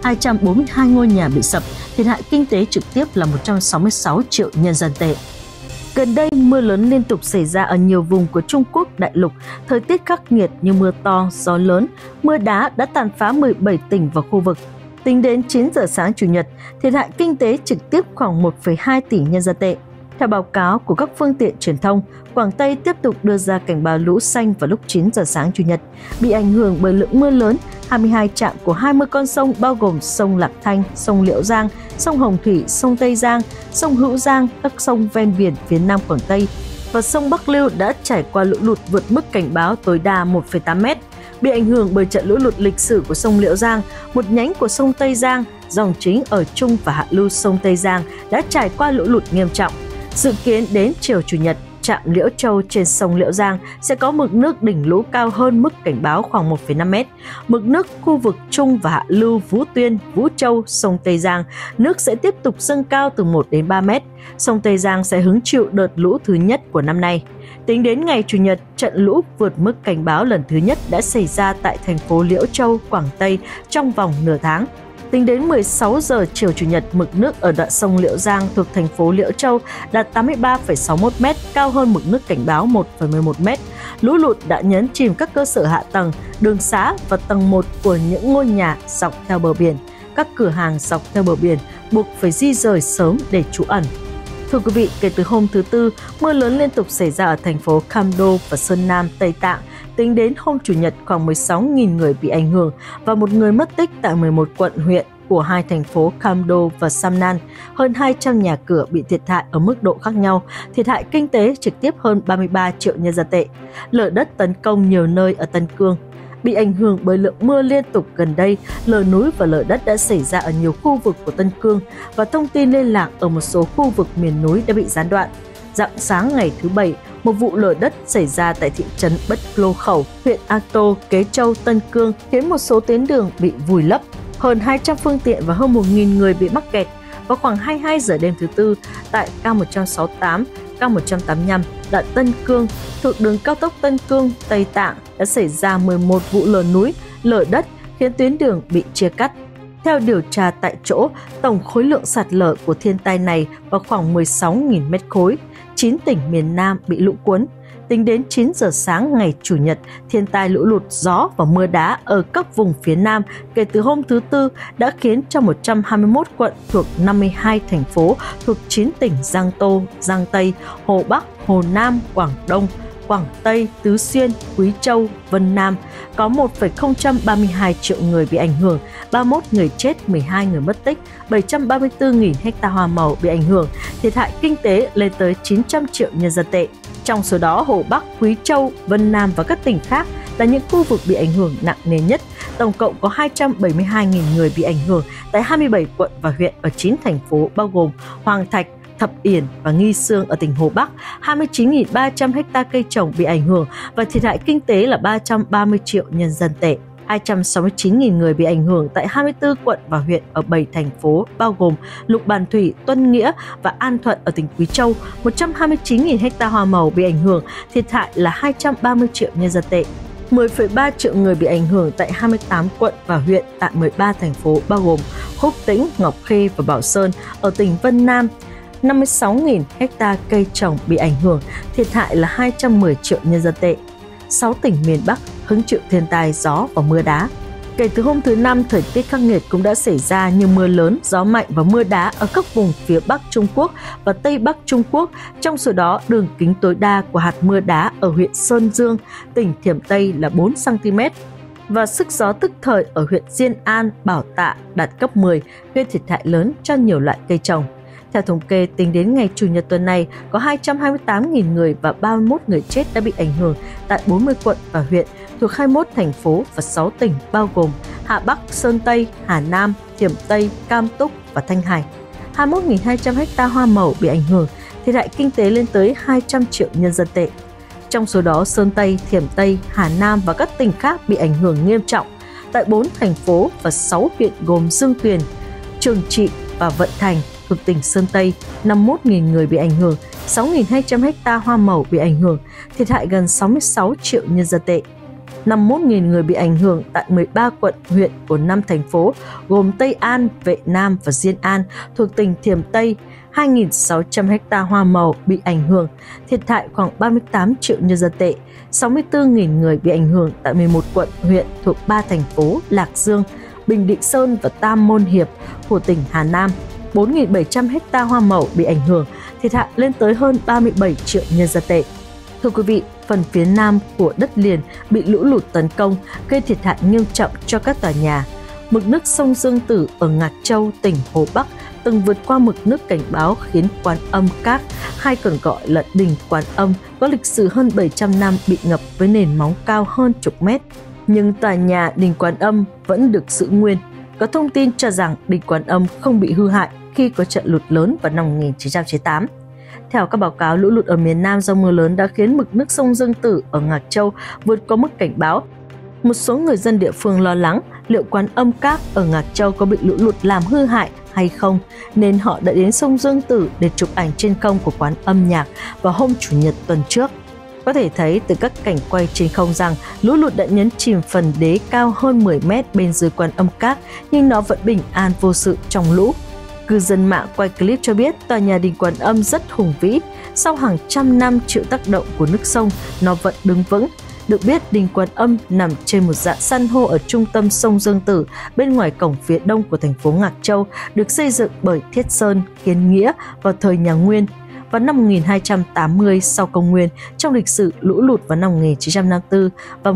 242 ngôi nhà bị sập, thiệt hại kinh tế trực tiếp là 166 triệu nhân dân tệ. Gần đây, mưa lớn liên tục xảy ra ở nhiều vùng của Trung Quốc đại lục, thời tiết khắc nghiệt như mưa to, gió lớn, mưa đá đã tàn phá 17 tỉnh và khu vực. Tính đến 9 giờ sáng Chủ nhật, thiệt hại kinh tế trực tiếp khoảng 1,2 tỷ nhân dân tệ. Theo báo cáo của các phương tiện truyền thông, Quảng Tây tiếp tục đưa ra cảnh báo lũ xanh vào lúc 9 giờ sáng Chủ nhật. Bị ảnh hưởng bởi lượng mưa lớn, 22 trạm của 20 con sông bao gồm sông Lạc Thanh, sông Liễu Giang, sông Hồng Thủy, sông Tây Giang, sông Hữu Giang, các sông ven biển phía Nam Quảng Tây và sông Bắc Liêu đã trải qua lũ lụt vượt mức cảnh báo tối đa 1,8 m. Bị ảnh hưởng bởi trận lũ lụt lịch sử của sông Liễu Giang, một nhánh của sông Tây Giang, dòng chính ở trung và hạ lưu sông Tây Giang đã trải qua lũ lụt nghiêm trọng. Dự kiến đến chiều Chủ nhật, trạm Liễu Châu trên sông Liễu Giang sẽ có mực nước đỉnh lũ cao hơn mức cảnh báo khoảng 1,5 m. Mực nước khu vực trung và hạ lưu Vũ Tuyên, Vũ Châu, sông Tây Giang, nước sẽ tiếp tục dâng cao từ 1 đến 3 m. Sông Tây Giang sẽ hứng chịu đợt lũ thứ nhất của năm nay. Tính đến ngày Chủ nhật, trận lũ vượt mức cảnh báo lần thứ nhất đã xảy ra tại thành phố Liễu Châu, Quảng Tây trong vòng nửa tháng. Tính đến 16 giờ chiều Chủ nhật, mực nước ở đoạn sông Liễu Giang thuộc thành phố Liễu Châu đạt 83,61 m, cao hơn mực nước cảnh báo 1,11 m. Lũ lụt đã nhấn chìm các cơ sở hạ tầng, đường xá và tầng 1 của những ngôi nhà dọc theo bờ biển. Các cửa hàng dọc theo bờ biển buộc phải di rời sớm để trú ẩn. Thưa quý vị, kể từ hôm thứ Tư, mưa lớn liên tục xảy ra ở thành phố Cam Đô và Sơn Nam, Tây Tạng. Tính đến hôm Chủ nhật, khoảng 16.000 người bị ảnh hưởng và một người mất tích tại 11 quận huyện của hai thành phố Cam Đô và Samnan. Hơn 200 nhà cửa bị thiệt hại ở mức độ khác nhau, thiệt hại kinh tế trực tiếp hơn 33 triệu nhân dân tệ. Lở đất tấn công nhiều nơi ở Tân Cương. Bị ảnh hưởng bởi lượng mưa liên tục gần đây, lở núi và lở đất đã xảy ra ở nhiều khu vực của Tân Cương và thông tin liên lạc ở một số khu vực miền núi đã bị gián đoạn. Rạng sáng ngày thứ Bảy, một vụ lở đất xảy ra tại thị trấn Bất Lô Khẩu, huyện Ác Tô, Kế Châu, Tân Cương khiến một số tuyến đường bị vùi lấp, hơn 200 phương tiện và hơn 1.000 người bị mắc kẹt. Vào khoảng 22 giờ đêm thứ Tư, tại K168, K185, đoạn Tân Cương, thuộc đường cao tốc Tân Cương, Tây Tạng đã xảy ra 11 vụ lở núi, lở đất khiến tuyến đường bị chia cắt. Theo điều tra tại chỗ, tổng khối lượng sạt lở của thiên tai này vào khoảng 16.000 mét khối, 9 tỉnh miền Nam bị lũ cuốn. Tính đến 9 giờ sáng ngày Chủ nhật, thiên tai lũ lụt, gió và mưa đá ở các vùng phía Nam kể từ hôm thứ Tư đã khiến cho 121 quận thuộc 52 thành phố thuộc 9 tỉnh Giang Tô, Giang Tây, Hồ Bắc, Hồ Nam, Quảng Đông, Quảng Tây, Tứ Xuyên, Quý Châu, Vân Nam có 1,032 triệu người bị ảnh hưởng, 31 người chết, 12 người mất tích, 734.000 ha hoa màu bị ảnh hưởng, thiệt hại kinh tế lên tới 900 triệu nhân dân tệ. Trong số đó, Hồ Bắc, Quý Châu, Vân Nam và các tỉnh khác là những khu vực bị ảnh hưởng nặng nề nhất. Tổng cộng có 272.000 người bị ảnh hưởng tại 27 quận và huyện ở 9 thành phố bao gồm Hoàng Thạch, Thập Yển và Nghi Sương ở tỉnh Hồ Bắc, 29.300 ha cây trồng bị ảnh hưởng và thiệt hại kinh tế là 330 triệu nhân dân tệ. 269.000 người bị ảnh hưởng tại 24 quận và huyện ở 7 thành phố bao gồm Lục Bàn Thủy, Tuân Nghĩa và An Thuận ở tỉnh Quý Châu, 129.000 ha hoa màu bị ảnh hưởng, thiệt hại là 230 triệu nhân dân tệ. 10,3 triệu người bị ảnh hưởng tại 28 quận và huyện tại 13 thành phố bao gồm Khúc Tĩnh, Ngọc Khê và Bảo Sơn ở tỉnh Vân Nam. 56.000 ha cây trồng bị ảnh hưởng, thiệt hại là 210 triệu nhân dân tệ. 6 tỉnh miền Bắc hứng chịu thiên tai gió và mưa đá. Kể từ hôm thứ Năm, thời tiết khắc nghiệt cũng đã xảy ra như mưa lớn, gió mạnh và mưa đá ở các vùng phía Bắc Trung Quốc và Tây Bắc Trung Quốc. Trong số đó, đường kính tối đa của hạt mưa đá ở huyện Sơn Dương, tỉnh Thiểm Tây là 4 cm và sức gió tức thời ở huyện Diên An, Bảo Tạ đạt cấp 10, gây thiệt hại lớn cho nhiều loại cây trồng. Theo thống kê, tính đến ngày Chủ nhật tuần này, có 228.000 người và 31 người chết đã bị ảnh hưởng tại 40 quận và huyện thuộc 21 thành phố và 6 tỉnh bao gồm Hà Bắc, Sơn Tây, Hà Nam, Thiểm Tây, Cam Túc và Thanh Hải. 21.200 ha hoa màu bị ảnh hưởng, thiệt hại kinh tế lên tới 200 triệu nhân dân tệ. Trong số đó, Sơn Tây, Thiểm Tây, Hà Nam và các tỉnh khác bị ảnh hưởng nghiêm trọng. Tại 4 thành phố và 6 huyện gồm Dương Tuyền, Trường Trị và Vận Thành thuộc tỉnh Sơn Tây, 51.000 người bị ảnh hưởng, 6.200 ha hoa màu bị ảnh hưởng, thiệt hại gần 66 triệu nhân dân tệ. 51.000 người bị ảnh hưởng tại 13 quận huyện của 5 thành phố gồm Tây An, Vệ Nam và Diên An thuộc tỉnh Thiểm Tây, 2.600 ha hoa màu bị ảnh hưởng, thiệt hại khoảng 38 triệu nhân dân tệ. 64.000 người bị ảnh hưởng tại 11 quận huyện thuộc 3 thành phố Lạc Dương, Bình Định Sơn và Tam Môn Hiệp của tỉnh Hà Nam. 4.700 ha hoa màu bị ảnh hưởng, thiệt hại lên tới hơn 37 triệu nhân dân tệ. Thưa quý vị, phần phía nam của đất liền bị lũ lụt tấn công, gây thiệt hại nghiêm trọng cho các tòa nhà. Mực nước sông Dương Tử ở Ngạc Châu, tỉnh Hồ Bắc từng vượt qua mực nước cảnh báo khiến Quán Âm Các, hay còn gọi là đỉnh Quán Âm, có lịch sử hơn 700 năm bị ngập với nền móng cao hơn chục mét. Nhưng tòa nhà đỉnh Quán Âm vẫn được giữ nguyên. Có thông tin cho rằng đỉnh Quán Âm không bị hư hại khi có trận lụt lớn vào năm 1998. Theo các báo cáo, lũ lụt ở miền Nam do mưa lớn đã khiến mực nước sông Dương Tử ở Ngạc Châu vượt qua mức cảnh báo. Một số người dân địa phương lo lắng liệu Quán Âm Các ở Ngạc Châu có bị lũ lụt làm hư hại hay không, nên họ đã đến sông Dương Tử để chụp ảnh trên không của quán âm nhạc vào hôm Chủ nhật tuần trước. Có thể thấy từ các cảnh quay trên không rằng lũ lụt đã nhấn chìm phần đế cao hơn 10 mét bên dưới Quán Âm Các, nhưng nó vẫn bình an vô sự trong lũ. Cư dân mạng quay clip cho biết tòa nhà đình Quán Âm rất hùng vĩ, sau hàng trăm năm chịu tác động của nước sông, nó vẫn đứng vững. Được biết, đình Quán Âm nằm trên một rạn san hô ở trung tâm sông Dương Tử, bên ngoài cổng phía đông của thành phố Ngạc Châu, được xây dựng bởi Thiết Sơn, Kiến Nghĩa vào thời nhà Nguyên. Vào năm 1280 sau công nguyên, trong lịch sử lũ lụt vào năm 1954 và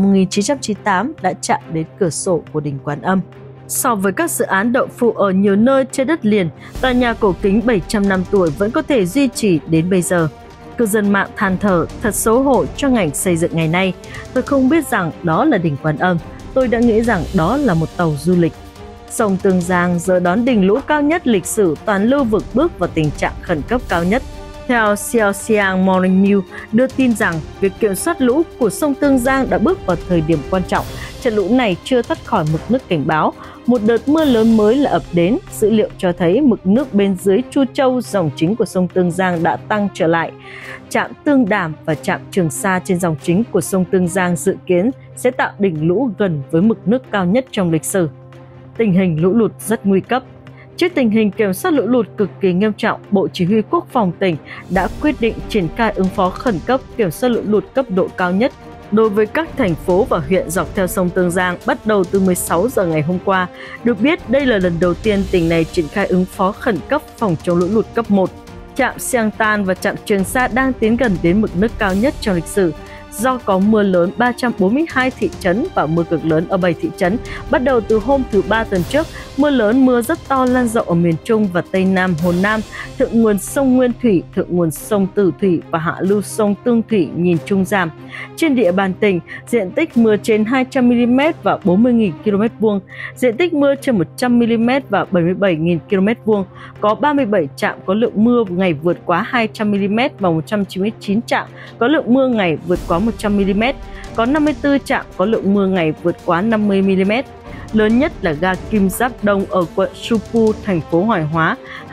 1998 đã chạm đến cửa sổ của đình Quán Âm. So với các dự án đậu phụ ở nhiều nơi trên đất liền, tòa nhà cổ kính 700 năm tuổi vẫn có thể duy trì đến bây giờ. Cư dân mạng than thở, thật xấu hổ cho ngành xây dựng ngày nay. Tôi không biết rằng đó là đỉnh Quán Âm, tôi đã nghĩ rằng đó là một tàu du lịch. Sông Tương Giang giờ đón đỉnh lũ cao nhất lịch sử, toàn lưu vực bước vào tình trạng khẩn cấp cao nhất. Theo Xiaoxiang Morning News đưa tin rằng việc kiểm soát lũ của sông Tương Giang đã bước vào thời điểm quan trọng. Trận lũ này chưa thoát khỏi mực nước cảnh báo. Một đợt mưa lớn mới là ập đến. Dữ liệu cho thấy mực nước bên dưới Chu Châu, dòng chính của sông Tương Giang đã tăng trở lại. Trạm Tương Đàm và trạm Trường Sa trên dòng chính của sông Tương Giang dự kiến sẽ tạo đỉnh lũ gần với mực nước cao nhất trong lịch sử. Tình hình lũ lụt rất nguy cấp. Trước tình hình kiểm soát lũ lụt cực kỳ nghiêm trọng, Bộ Chỉ huy Quốc phòng tỉnh đã quyết định triển khai ứng phó khẩn cấp kiểm soát lũ lụt cấp độ cao nhất đối với các thành phố và huyện dọc theo sông Tương Giang bắt đầu từ 16 giờ ngày hôm qua. Được biết, đây là lần đầu tiên tỉnh này triển khai ứng phó khẩn cấp phòng chống lũ lụt cấp 1. Trạm Siang Tan và trạm Trường Sa đang tiến gần đến mực nước cao nhất trong lịch sử. Do có mưa lớn 342 thị trấn và mưa cực lớn ở 7 thị trấn, bắt đầu từ hôm thứ Ba tuần trước, mưa lớn mưa rất to lan rộng ở miền Trung và Tây Nam Hồ Nam, thượng nguồn sông Nguyên Thủy, thượng nguồn sông Tử Thủy và hạ lưu sông Tương Thủy nhìn chung giảm. Trên địa bàn tỉnh, diện tích mưa trên 200mm và 40.000 km2, diện tích mưa trên 100mm và 77.000 km2, có 37 trạm có lượng mưa ngày vượt quá 200mm và 199 trạm có lượng mưa ngày vượt quá 100mm, có 54 trạm có lượng mưa ngày vượt quá 50mm. Lớn nhất là ga Kim Giáp Đông ở quận Supu, thành phố Hoài Hóa,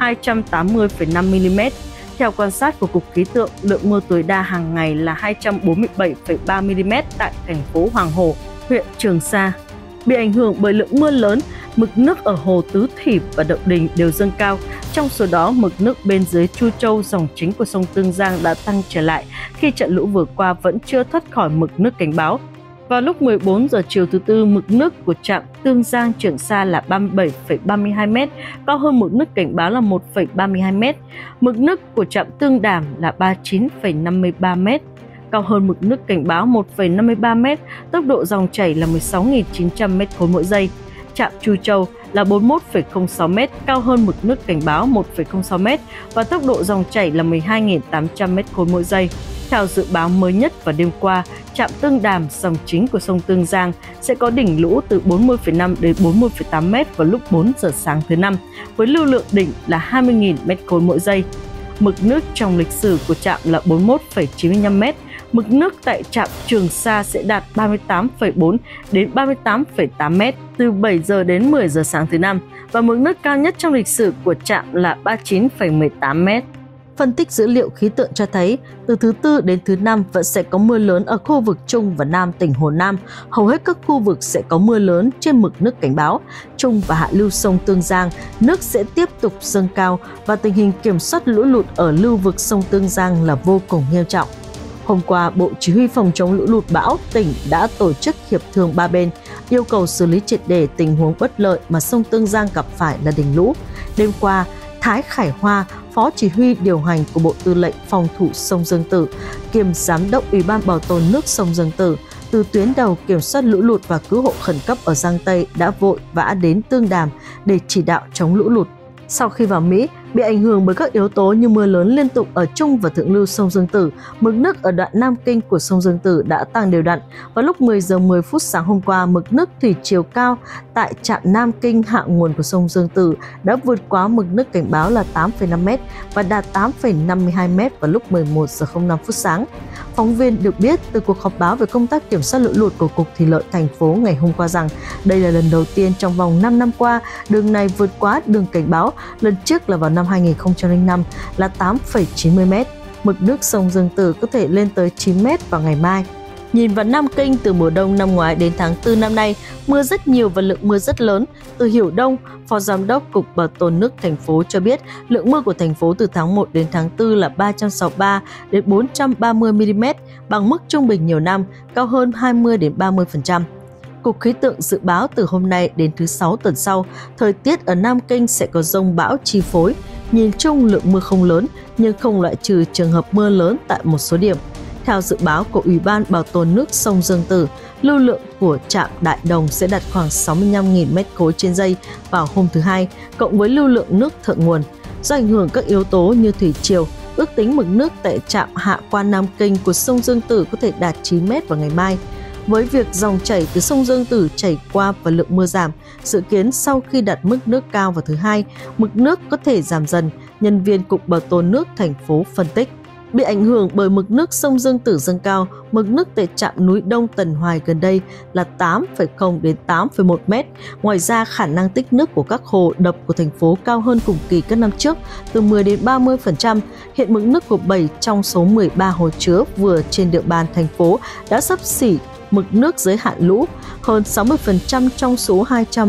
280,5mm. Theo quan sát của Cục Khí tượng, lượng mưa tối đa hàng ngày là 247,3mm tại thành phố Hoàng Hồ, huyện Trường Sa. Bị ảnh hưởng bởi lượng mưa lớn, mực nước ở hồ Tứ Thủy và Động Đình đều dâng cao. Trong số đó, mực nước bên dưới Chu Châu, dòng chính của sông Tương Giang đã tăng trở lại khi trận lũ vừa qua vẫn chưa thoát khỏi mực nước cảnh báo. Vào lúc 14 giờ chiều thứ Tư, mực nước của trạm Tương Giang Trường Sa là 37,32m, cao hơn mực nước cảnh báo là 1,32m. Mực nước của trạm Tương Đàm là 39,53m, cao hơn mực nước cảnh báo 1,53m, tốc độ dòng chảy là 16.900 m/s mỗi giây. Trạm Chu Châu là 41,06m, cao hơn mực nước cảnh báo 1,06m và tốc độ dòng chảy là 12.800 m/s mỗi giây. Theo dự báo mới nhất vào đêm qua, trạm Tương Đàm, dòng chính của sông Tương Giang, sẽ có đỉnh lũ từ 40,5 đến 40,8 m vào lúc 4 giờ sáng thứ Năm, với lưu lượng đỉnh là 20.000 m3 mỗi giây. Mực nước trong lịch sử của trạm là 41,95 m. Mực nước tại trạm Trường Sa sẽ đạt 38,4 đến 38,8 m từ 7 giờ đến 10 giờ sáng thứ Năm, và mực nước cao nhất trong lịch sử của trạm là 39,18 m. Phân tích dữ liệu khí tượng cho thấy, từ thứ Tư đến thứ Năm vẫn sẽ có mưa lớn ở khu vực Trung và Nam tỉnh Hồ Nam. Hầu hết các khu vực sẽ có mưa lớn trên mực nước cảnh báo. Trung và hạ lưu sông Tương Giang, nước sẽ tiếp tục dâng cao và tình hình kiểm soát lũ lụt ở lưu vực sông Tương Giang là vô cùng nghiêm trọng. Hôm qua, Bộ Chỉ huy phòng chống lũ lụt bão tỉnh đã tổ chức hiệp thương ba bên, yêu cầu xử lý triệt để tình huống bất lợi mà sông Tương Giang gặp phải là đỉnh lũ. Đêm qua, Thái Khải Hoa, Phó Chỉ huy điều hành của Bộ Tư lệnh Phòng thủ sông Dương Tử, kiêm Giám đốc Ủy ban Bảo tồn nước sông Dương Tử, từ tuyến đầu kiểm soát lũ lụt và cứu hộ khẩn cấp ở Giang Tây đã vội vã đến Tương Đàm để chỉ đạo chống lũ lụt. Sau khi vào Mỹ, bị ảnh hưởng bởi các yếu tố như mưa lớn liên tục ở trung và thượng lưu sông Dương Tử, mực nước ở đoạn Nam Kinh của sông Dương Tử đã tăng đều đặn. Vào lúc 10 giờ 10 phút sáng hôm qua, mực nước thủy chiều cao tại trạm Nam Kinh hạ nguồn của sông Dương Tử đã vượt quá mực nước cảnh báo là 8,5 m và đạt 8,52 m vào lúc 11 giờ 05 phút sáng. Phóng viên được biết từ cuộc họp báo về công tác kiểm soát lũ lụt của Cục Thủy lợi thành phố ngày hôm qua rằng đây là lần đầu tiên trong vòng 5 năm qua đường này vượt quá đường cảnh báo, lần trước là vào năm 2005 là 8,90 m. Mực nước sông Dương Tử có thể lên tới 9 m vào ngày mai. Nhìn vào Nam Kinh, từ mùa đông năm ngoái đến tháng 4 năm nay, mưa rất nhiều và lượng mưa rất lớn. Từ Hiểu Đông, Phó Giám đốc Cục Bảo tồn nước thành phố cho biết lượng mưa của thành phố từ tháng 1 đến tháng 4 là 363 đến 430 mm, bằng mức trung bình nhiều năm, cao hơn 20 đến 30%. Cục Khí tượng dự báo từ hôm nay đến thứ Sáu tuần sau, thời tiết ở Nam Kinh sẽ có dông bão chi phối. Nhìn chung lượng mưa không lớn, nhưng không loại trừ trường hợp mưa lớn tại một số điểm. Theo dự báo của Ủy ban Bảo tồn nước sông Dương Tử, lưu lượng của trạm Đại Đồng sẽ đạt khoảng 65.000 m3 trên giây vào hôm thứ Hai, cộng với lưu lượng nước thượng nguồn. Do ảnh hưởng các yếu tố như thủy triều, ước tính mực nước tại trạm hạ quan Nam Kinh của sông Dương Tử có thể đạt 9 m vào ngày mai. Với việc dòng chảy từ sông Dương Tử chảy qua và lượng mưa giảm, dự kiến sau khi đạt mức nước cao vào thứ Hai, mực nước có thể giảm dần, nhân viên Cục Bảo tồn nước thành phố phân tích. Bị ảnh hưởng bởi mực nước sông Dương Tử dâng cao, mực nước tại trạm núi Đông Tần Hoài gần đây là 8,0 đến 8,1 m. Ngoài ra, khả năng tích nước của các hồ đập của thành phố cao hơn cùng kỳ các năm trước từ 10 đến 30%. Hiện mực nước của 7 trong số 13 hồ chứa vừa trên địa bàn thành phố đã xấp xỉ mực nước dưới hạn lũ. Hơn 60% trong số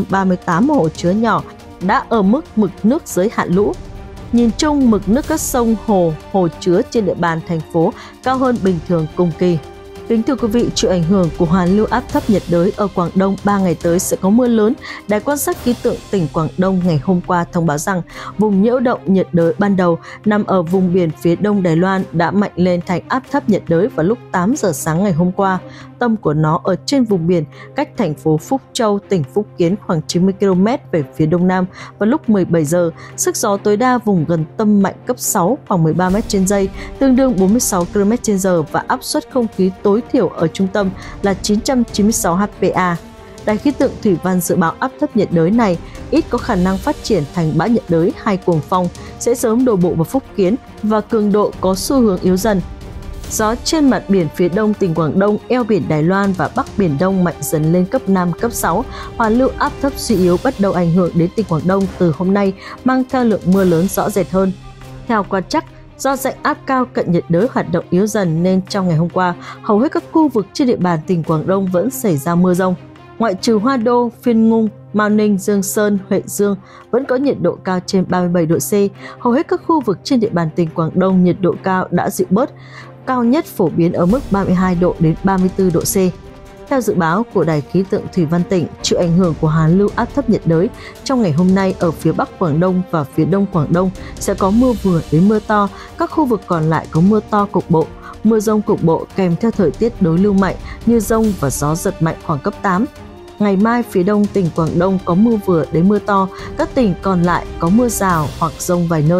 238 hồ chứa nhỏ đã ở mức mực nước dưới hạn lũ. Nhìn chung, mực nước các sông, hồ chứa trên địa bàn thành phố cao hơn bình thường cùng kỳ. Kính thưa quý vị, chịu ảnh hưởng của hoàn lưu áp thấp nhiệt đới ở Quảng Đông 3 ngày tới sẽ có mưa lớn. Đài quan sát khí tượng tỉnh Quảng Đông ngày hôm qua thông báo rằng vùng nhiễu động nhiệt đới ban đầu nằm ở vùng biển phía đông Đài Loan đã mạnh lên thành áp thấp nhiệt đới vào lúc 8 giờ sáng ngày hôm qua. Tâm của nó ở trên vùng biển cách thành phố Phúc Châu, tỉnh Phúc Kiến khoảng 90 km về phía đông nam vào lúc 17 giờ. Sức gió tối đa vùng gần tâm mạnh cấp 6 khoảng 13 m trên giây, tương đương 46 km/h và áp suất không khí tối thiểu ở trung tâm là 996 HPa. Đài khí tượng thủy văn dự báo áp thấp nhiệt đới này ít có khả năng phát triển thành bão nhiệt đới hay cuồng phong, sẽ sớm đổ bộ vào Phúc Kiến và cường độ có xu hướng yếu dần. Gió trên mặt biển phía đông tỉnh Quảng Đông, eo biển Đài Loan và Bắc Biển Đông mạnh dần lên cấp 5, cấp 6. Hoàn lưu áp thấp suy yếu bắt đầu ảnh hưởng đến tỉnh Quảng Đông từ hôm nay, mang theo lượng mưa lớn rõ rệt hơn. Theo quan trắc, do rãnh áp cao cận nhiệt đới hoạt động yếu dần nên trong ngày hôm qua, hầu hết các khu vực trên địa bàn tỉnh Quảng Đông vẫn xảy ra mưa dông. Ngoại trừ Hoa Đô, Phiên Ngung, Mao Ninh, Dương Sơn, Huệ Dương vẫn có nhiệt độ cao trên 37 độ C. Hầu hết các khu vực trên địa bàn tỉnh Quảng Đông nhiệt độ cao đã dịu bớt, cao nhất phổ biến ở mức 32 độ đến 34 độ C. Theo dự báo của Đài khí tượng thủy văn tỉnh, chịu ảnh hưởng của hoàn lưu áp thấp nhiệt đới, trong ngày hôm nay ở phía Bắc Quảng Đông và phía Đông Quảng Đông sẽ có mưa vừa đến mưa to, các khu vực còn lại có mưa to cục bộ, mưa dông cục bộ kèm theo thời tiết đối lưu mạnh như dông và gió giật mạnh khoảng cấp 8. Ngày mai, phía đông tỉnh Quảng Đông có mưa vừa đến mưa to, các tỉnh còn lại có mưa rào hoặc dông vài nơi.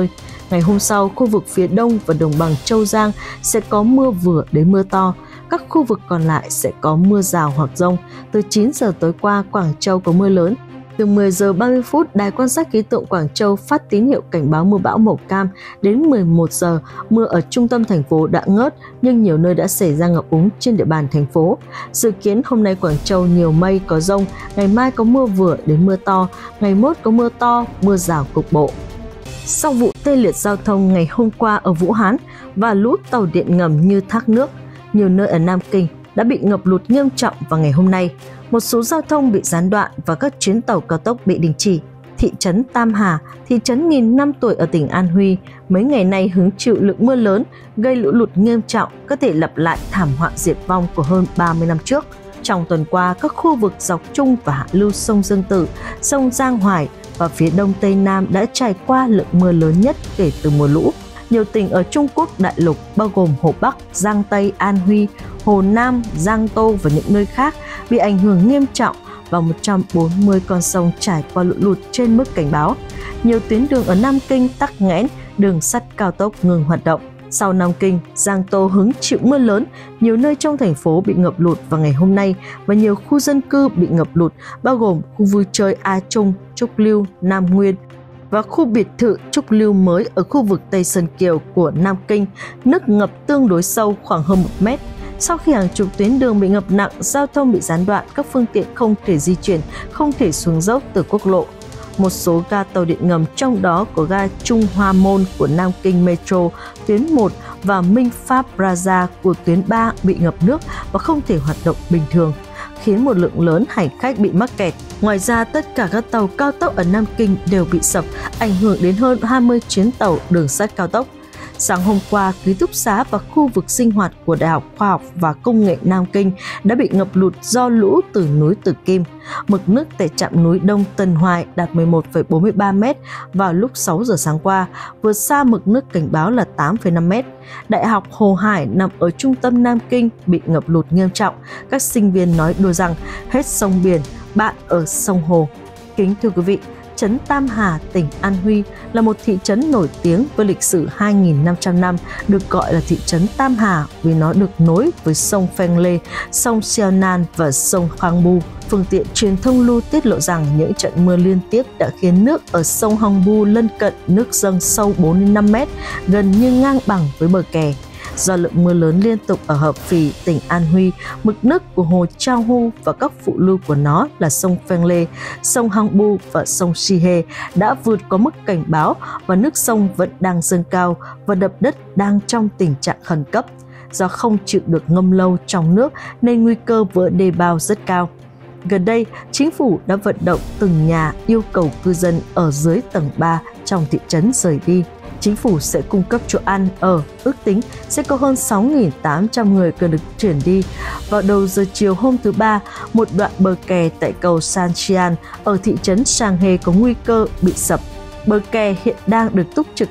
Ngày hôm sau, khu vực phía đông và đồng bằng Châu Giang sẽ có mưa vừa đến mưa to. Các khu vực còn lại sẽ có mưa rào hoặc dông. Từ 9 giờ tối qua, Quảng Châu có mưa lớn. Từ 10 giờ 30 phút, Đài quan sát khí tượng Quảng Châu phát tín hiệu cảnh báo mưa bão màu cam. Đến 11 giờ, mưa ở trung tâm thành phố đã ngớt, nhưng nhiều nơi đã xảy ra ngập úng trên địa bàn thành phố. Dự kiến hôm nay Quảng Châu nhiều mây có dông, ngày mai có mưa vừa đến mưa to, ngày mốt có mưa to, mưa rào cục bộ. Sau vụ tê liệt giao thông ngày hôm qua ở Vũ Hán và lũ tàu điện ngầm như thác nước, nhiều nơi ở Nam Kinh đã bị ngập lụt nghiêm trọng vào ngày hôm nay. Một số giao thông bị gián đoạn và các chuyến tàu cao tốc bị đình chỉ. Thị trấn Tam Hà, thị trấn nghìn năm tuổi ở tỉnh An Huy, mấy ngày nay hứng chịu lượng mưa lớn gây lũ lụt nghiêm trọng, có thể lặp lại thảm họa diệt vong của hơn 30 năm trước. Trong tuần qua, các khu vực dọc trung và hạ lưu sông Dương Tử, sông Giang Hoài và phía đông Tây Nam đã trải qua lượng mưa lớn nhất kể từ mùa lũ. Nhiều tỉnh ở Trung Quốc đại lục bao gồm Hồ Bắc, Giang Tây, An Huy, Hồ Nam, Giang Tô và những nơi khác bị ảnh hưởng nghiêm trọng và 140 con sông trải qua lũ lụt trên mức cảnh báo. Nhiều tuyến đường ở Nam Kinh tắc nghẽn, đường sắt cao tốc ngừng hoạt động. Sau Nam Kinh, Giang Tô hứng chịu mưa lớn, nhiều nơi trong thành phố bị ngập lụt vào ngày hôm nay và nhiều khu dân cư bị ngập lụt bao gồm khu vui chơi A Trung, Trúc Lưu, Nam Nguyên và khu biệt thự Trúc Lưu mới ở khu vực Tây Sơn Kiều của Nam Kinh, nước ngập tương đối sâu khoảng hơn 1 mét. Sau khi hàng chục tuyến đường bị ngập nặng, giao thông bị gián đoạn, các phương tiện không thể di chuyển, không thể xuống dốc từ quốc lộ. Một số ga tàu điện ngầm, trong đó có ga Trung Hoa Môn của Nam Kinh Metro tuyến 1 và Minh Pháp Plaza của tuyến 3 bị ngập nước và không thể hoạt động bình thường, khiến một lượng lớn hành khách bị mắc kẹt. Ngoài ra, tất cả các tàu cao tốc ở Nam Kinh đều bị sập, ảnh hưởng đến hơn 20 chuyến tàu đường sắt cao tốc. Sáng hôm qua, ký túc xá và khu vực sinh hoạt của Đại học Khoa học và Công nghệ Nam Kinh đã bị ngập lụt do lũ từ núi Tử Kim. Mực nước tại trạm núi Đông Tân Hoài đạt 11,43 m vào lúc 6 giờ sáng qua, vượt xa mực nước cảnh báo là 8,5 m. Đại học Hồ Hải nằm ở trung tâm Nam Kinh bị ngập lụt nghiêm trọng. Các sinh viên nói đùa rằng hết sông biển, bạn ở sông Hồ. Kính thưa quý vị, trấn Tam Hà, tỉnh An Huy là một thị trấn nổi tiếng với lịch sử 2.500 năm, được gọi là thị trấn Tam Hà vì nó được nối với sông Pheng Lê, sông Xeo Nan và sông Khang Bu. Phương tiện truyền thông lưu tiết lộ rằng những trận mưa liên tiếp đã khiến nước ở sông Hang Bu lân cận nước dâng sâu 4-5 mét, gần như ngang bằng với bờ kè. Do lượng mưa lớn liên tục ở Hợp Phì, tỉnh An Huy, mực nước của hồ Chao Hu và các phụ lưu của nó là sông Pheng Lê, sông Hang Bu và sông Si He đã vượt qua mức cảnh báo và nước sông vẫn đang dâng cao và đập đất đang trong tình trạng khẩn cấp. Do không chịu được ngâm lâu trong nước nên nguy cơ vỡ đê bao rất cao. Gần đây, chính phủ đã vận động từng nhà yêu cầu cư dân ở dưới tầng 3 trong thị trấn rời đi. Chính phủ sẽ cung cấp chỗ ăn, ở, ước tính sẽ có hơn 6.800 người cần được chuyển đi. Vào đầu giờ chiều hôm thứ Ba, một đoạn bờ kè tại cầu San Chian ở thị trấn Sang He có nguy cơ bị sập. Bờ kè hiện đang được túc trực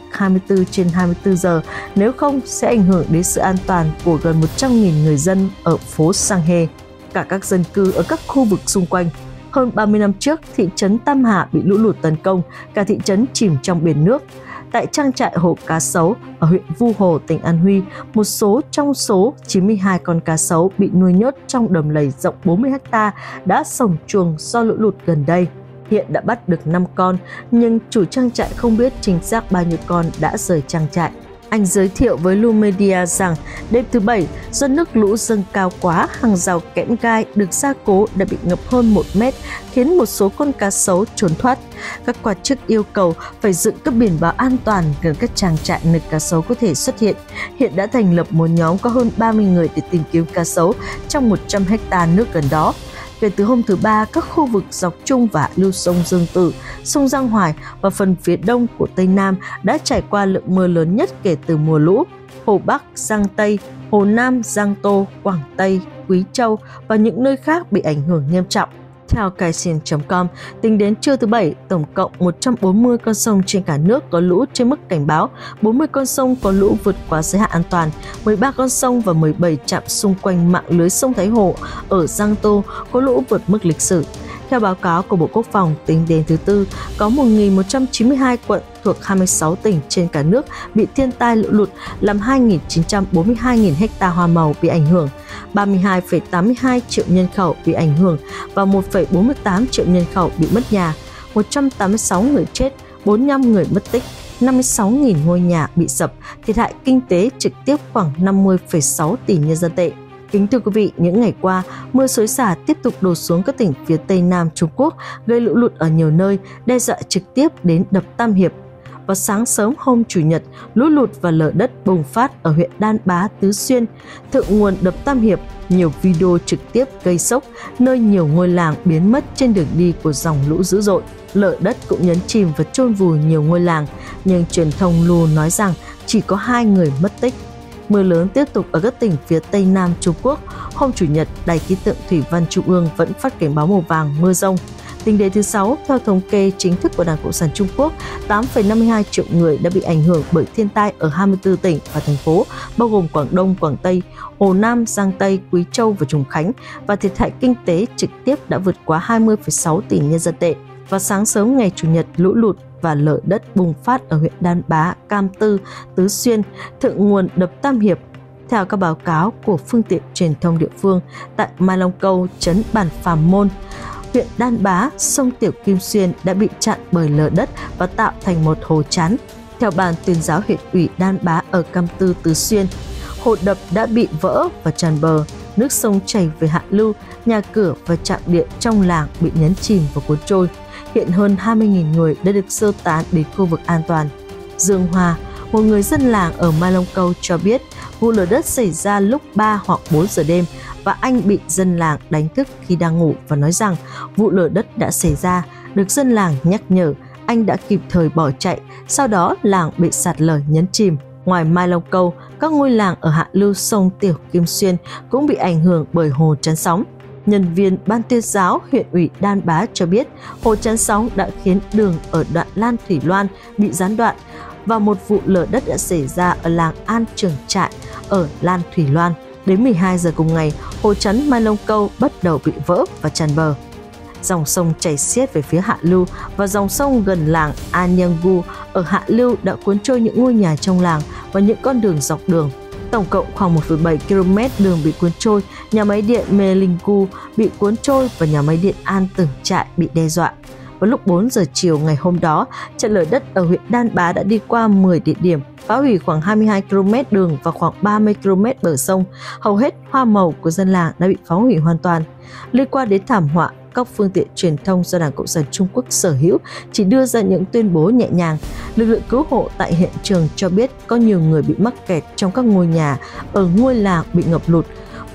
24/24 giờ, nếu không sẽ ảnh hưởng đến sự an toàn của gần 100.000 người dân ở phố Sang He. Cả các dân cư ở các khu vực xung quanh. Hơn 30 năm trước, thị trấn Tam Hà bị lũ lụt tấn công, cả thị trấn chìm trong biển nước. Tại trang trại Hồ Cá Sấu ở huyện Vu Hồ, tỉnh An Huy, một số trong số 92 con cá sấu bị nuôi nhốt trong đầm lầy rộng 40 ha đã sổng chuồng do lũ lụt gần đây. Hiện đã bắt được 5 con, nhưng chủ trang trại không biết chính xác bao nhiêu con đã rời trang trại. Anh giới thiệu với Lu Media rằng đêm thứ Bảy, do nước lũ dâng cao quá, hàng rào kẽm gai được gia cố đã bị ngập hơn 1 mét, khiến một số con cá sấu trốn thoát. Các quan chức yêu cầu phải dựng các biển báo an toàn gần các trang trại nơi cá sấu có thể xuất hiện. Hiện đã thành lập một nhóm có hơn 30 người để tìm kiếm cá sấu trong 100 ha nước gần đó. Kể từ hôm thứ Ba, các khu vực dọc trung và hạ lưu sông Dương Tử, sông Giang Hoài và phần phía đông của Tây Nam đã trải qua lượng mưa lớn nhất kể từ mùa lũ. Hồ Bắc, Giang Tây, Hồ Nam, Giang Tô, Quảng Tây, Quý Châu và những nơi khác bị ảnh hưởng nghiêm trọng. Theo Caixin.com, tính đến trưa thứ Bảy, tổng cộng 140 con sông trên cả nước có lũ trên mức cảnh báo, 40 con sông có lũ vượt quá giới hạn an toàn, 13 con sông và 17 trạm xung quanh mạng lưới sông Thái Hồ ở Giang Tô có lũ vượt mức lịch sử. Theo báo cáo của Bộ Quốc phòng, tính đến thứ Tư, có 1.192 quận thuộc 26 tỉnh trên cả nước bị thiên tai lũ lụt, làm 2.942.000 ha hoa màu bị ảnh hưởng, 32,82 triệu nhân khẩu bị ảnh hưởng và 1,48 triệu nhân khẩu bị mất nhà, 186 người chết, 45 người mất tích, 56.000 ngôi nhà bị sập, thiệt hại kinh tế trực tiếp khoảng 50,6 tỷ nhân dân tệ. Kính thưa quý vị, những ngày qua, mưa xối xả tiếp tục đổ xuống các tỉnh phía Tây Nam Trung Quốc, gây lũ lụt ở nhiều nơi, đe dọa trực tiếp đến đập Tam Hiệp. Vào sáng sớm hôm Chủ nhật, lũ lụt và lở đất bùng phát ở huyện Đan Bá, Tứ Xuyên, thượng nguồn đập Tam Hiệp. Nhiều video trực tiếp gây sốc, nơi nhiều ngôi làng biến mất trên đường đi của dòng lũ dữ dội. Lở đất cũng nhấn chìm và chôn vùi nhiều ngôi làng, nhưng truyền thông Lu nói rằng chỉ có 2 người mất tích. Mưa lớn tiếp tục ở các tỉnh phía Tây Nam Trung Quốc. Hôm Chủ nhật, Đài khí tượng Thủy văn Trung ương vẫn phát cảnh báo màu vàng mưa rông. Tính đến thứ Sáu, theo thống kê chính thức của Đảng Cộng sản Trung Quốc, 8,52 triệu người đã bị ảnh hưởng bởi thiên tai ở 24 tỉnh và thành phố, bao gồm Quảng Đông, Quảng Tây, Hồ Nam, Giang Tây, Quý Châu và Trùng Khánh, và thiệt hại kinh tế trực tiếp đã vượt quá 20,6 tỷ nhân dân tệ. Vào sáng sớm ngày Chủ nhật, lũ lụt và lở đất bùng phát ở huyện Đan Bá, Cam Tư, Tứ Xuyên, thượng nguồn đập Tam Hiệp. Theo các báo cáo của phương tiện truyền thông địa phương, tại Mai Long Câu, trấn Bản Phàm Môn, huyện Đan Bá, sông Tiểu Kim Xuyên đã bị chặn bởi lở đất và tạo thành một hồ chắn. Theo Ban tuyên giáo huyện ủy Đan Bá ở Cam Tư, Tứ Xuyên, hồ đập đã bị vỡ và tràn bờ, nước sông chảy về hạ lưu, nhà cửa và trạm điện trong làng bị nhấn chìm và cuốn trôi. Hiện hơn 20.000 người đã được sơ tán đến khu vực an toàn. Dương Hòa, một người dân làng ở Mai Long Câu cho biết vụ lở đất xảy ra lúc 3 hoặc 4 giờ đêm và anh bị dân làng đánh thức khi đang ngủ và nói rằng vụ lở đất đã xảy ra. Được dân làng nhắc nhở, anh đã kịp thời bỏ chạy, sau đó làng bị sạt lở nhấn chìm. Ngoài Mai Long Câu, các ngôi làng ở hạ lưu sông Tiểu Kim Xuyên cũng bị ảnh hưởng bởi hồ chắn sóng. Nhân viên Ban tuyên giáo huyện ủy Đan Bá cho biết hồ chắn sóng đã khiến đường ở đoạn Lan Thủy Loan bị gián đoạn và một vụ lở đất đã xảy ra ở làng An Trường Trại ở Lan Thủy Loan. Đến 12 giờ cùng ngày, hồ chắn Mai Long Câu bắt đầu bị vỡ và tràn bờ. Dòng sông chảy xiết về phía hạ lưu và dòng sông gần làng An Nhang Gu ở hạ lưu đã cuốn trôi những ngôi nhà trong làng và những con đường dọc đường. Tổng cộng khoảng 1,7 km đường bị cuốn trôi, nhà máy điện Mê Linh Gu bị cuốn trôi và nhà máy điện An Tưởng Trại bị đe dọa. Vào lúc 4 giờ chiều ngày hôm đó, trận lở đất ở huyện Đan Bá đã đi qua 10 địa điểm, phá hủy khoảng 22 km đường và khoảng 30 km bờ sông. Hầu hết hoa màu của dân làng đã bị phá hủy hoàn toàn. Liên quan đến thảm họa, các phương tiện truyền thông do Đảng Cộng sản Trung Quốc sở hữu chỉ đưa ra những tuyên bố nhẹ nhàng. Lực lượng cứu hộ tại hiện trường cho biết có nhiều người bị mắc kẹt trong các ngôi nhà ở ngôi làng bị ngập lụt.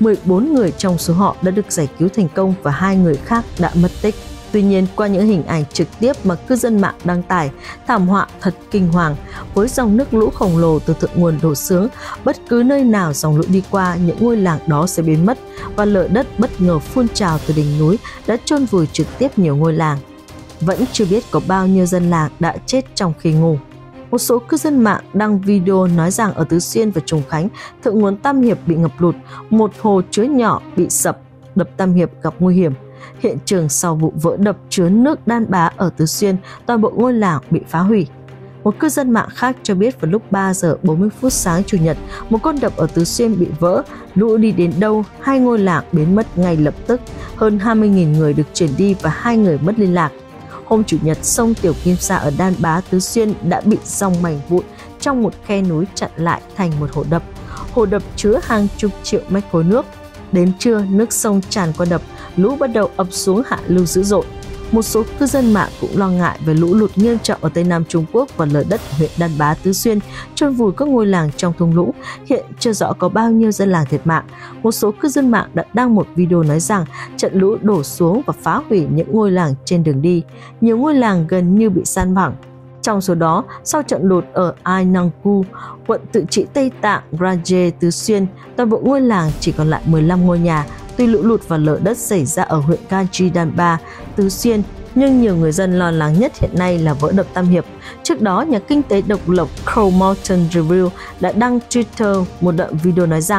14 người trong số họ đã được giải cứu thành công và 2 người khác đã mất tích. Tuy nhiên, qua những hình ảnh trực tiếp mà cư dân mạng đăng tải, thảm họa thật kinh hoàng. Với dòng nước lũ khổng lồ từ thượng nguồn đổ xuống, bất cứ nơi nào dòng lũ đi qua, những ngôi làng đó sẽ biến mất và lở đất bất ngờ phun trào từ đỉnh núi đã chôn vùi trực tiếp nhiều ngôi làng. Vẫn chưa biết có bao nhiêu dân làng đã chết trong khi ngủ. Một số cư dân mạng đăng video nói rằng ở Tứ Xuyên và Trùng Khánh, thượng nguồn Tam Hiệp bị ngập lụt, một hồ chứa nhỏ bị sập, đập Tam Hiệp gặp nguy hiểm. Hiện trường sau vụ vỡ đập chứa nước Đan Bá ở Tứ Xuyên, toàn bộ ngôi làng bị phá hủy. Một cư dân mạng khác cho biết vào lúc 3 giờ 40 phút sáng Chủ nhật, một con đập ở Tứ Xuyên bị vỡ, lũ đi đến đâu, 2 ngôi làng biến mất ngay lập tức, hơn 20.000 người được chuyển đi và 2 người mất liên lạc. Hôm Chủ nhật, sông Tiểu Kim Sa ở Đan Bá, Tứ Xuyên đã bị dòng mảnh vụn trong một khe núi chặn lại thành một hồ đập. Hồ đập chứa hàng chục triệu mét khối nước. Đến trưa, nước sông tràn qua đập, lũ bắt đầu ập xuống hạ lưu dữ dội. Một số cư dân mạng cũng lo ngại về lũ lụt nghiêm trọng ở Tây Nam Trung Quốc và lở đất ở huyện Đan Bá, Tứ Xuyên, chôn vùi các ngôi làng trong thung lũ. Hiện chưa rõ có bao nhiêu dân làng thiệt mạng. Một số cư dân mạng đã đăng một video nói rằng trận lũ đổ xuống và phá hủy những ngôi làng trên đường đi. Nhiều ngôi làng gần như bị san phẳng. Trong số đó, sau trận lụt ở Ai Nang Gu, quận tự trị Tây Tạng Raje, Tứ Xuyên, toàn bộ ngôi làng chỉ còn lại 15 ngôi nhà. Tuy lũ lụt và lở đất xảy ra ở huyện Kanchi Đan Ba, Tứ Xuyên, nhưng nhiều người dân lo lắng nhất hiện nay là vỡ đập Tam Hiệp. Trước đó, nhà kinh tế độc lập Crow Mountain Review đã đăng Twitter một đoạn video nói rằng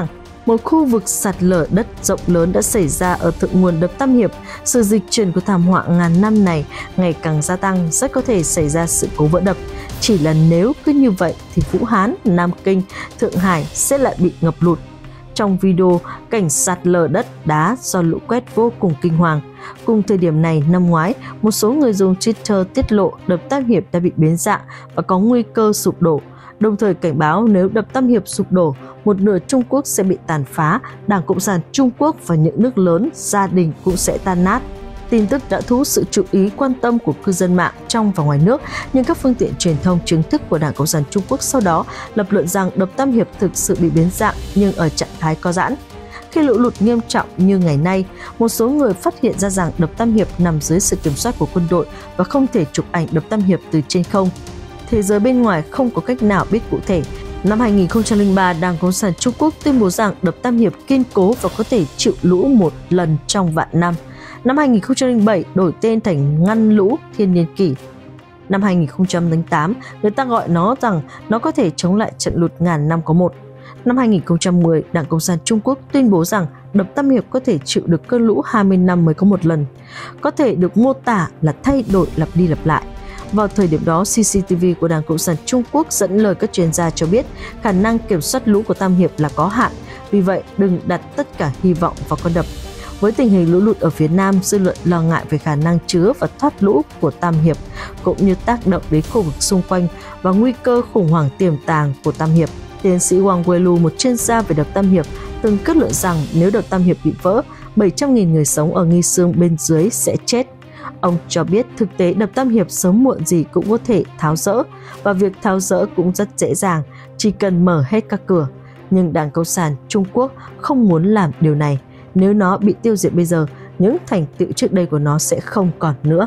Một khu vực sạt lở đất rộng lớn đã xảy ra ở thượng nguồn đập Tam Hiệp. Sự dịch chuyển của thảm họa ngàn năm này ngày càng gia tăng, rất có thể xảy ra sự cố vỡ đập. Chỉ là nếu cứ như vậy thì Vũ Hán, Nam Kinh, Thượng Hải sẽ lại bị ngập lụt. Trong video, cảnh sạt lở đất đá do lũ quét vô cùng kinh hoàng. Cùng thời điểm này năm ngoái, một số người dùng Twitter tiết lộ đập Tam Hiệp đã bị biến dạng và có nguy cơ sụp đổ, đồng thời cảnh báo nếu đập Tam Hiệp sụp đổ, một nửa Trung Quốc sẽ bị tàn phá, Đảng Cộng sản Trung Quốc và những nước lớn, gia đình cũng sẽ tan nát. Tin tức đã thu hút sự chú ý quan tâm của cư dân mạng trong và ngoài nước, nhưng các phương tiện truyền thông chính thức của Đảng Cộng sản Trung Quốc sau đó lập luận rằng đập Tam Hiệp thực sự bị biến dạng nhưng ở trạng thái co giãn. Khi lũ lụt nghiêm trọng như ngày nay, một số người phát hiện ra rằng đập Tam Hiệp nằm dưới sự kiểm soát của quân đội và không thể chụp ảnh đập Tam Hiệp từ trên không. Thế giới bên ngoài không có cách nào biết cụ thể. Năm 2003, Đảng Cộng sản Trung Quốc tuyên bố rằng đập Tam Hiệp kiên cố và có thể chịu lũ một lần trong vạn năm. Năm 2007, đổi tên thành Ngăn lũ Thiên Niên Kỷ. Năm 2008, người ta gọi nó rằng nó có thể chống lại trận lụt ngàn năm có một. Năm 2010, Đảng Cộng sản Trung Quốc tuyên bố rằng đập Tam Hiệp có thể chịu được cơn lũ 20 năm mới có một lần, có thể được mô tả là thay đổi lặp đi lặp lại. Vào thời điểm đó, CCTV của Đảng Cộng sản Trung Quốc dẫn lời các chuyên gia cho biết khả năng kiểm soát lũ của Tam Hiệp là có hạn, vì vậy đừng đặt tất cả hy vọng vào con đập. Với tình hình lũ lụt ở phía Nam, dư luận lo ngại về khả năng chứa và thoát lũ của Tam Hiệp, cũng như tác động đến khu vực xung quanh và nguy cơ khủng hoảng tiềm tàng của Tam Hiệp. Tiến sĩ Wang Weilu, một chuyên gia về đập Tam Hiệp, từng kết luận rằng nếu đập Tam Hiệp bị vỡ, 700.000 người sống ở Nghi Sương bên dưới sẽ chết. Ông cho biết thực tế đập Tam Hiệp sớm muộn gì cũng có thể tháo dỡ, và việc tháo dỡ cũng rất dễ dàng, chỉ cần mở hết các cửa. Nhưng Đảng Cộng sản Trung Quốc không muốn làm điều này. Nếu nó bị tiêu diệt bây giờ, những thành tựu trước đây của nó sẽ không còn nữa.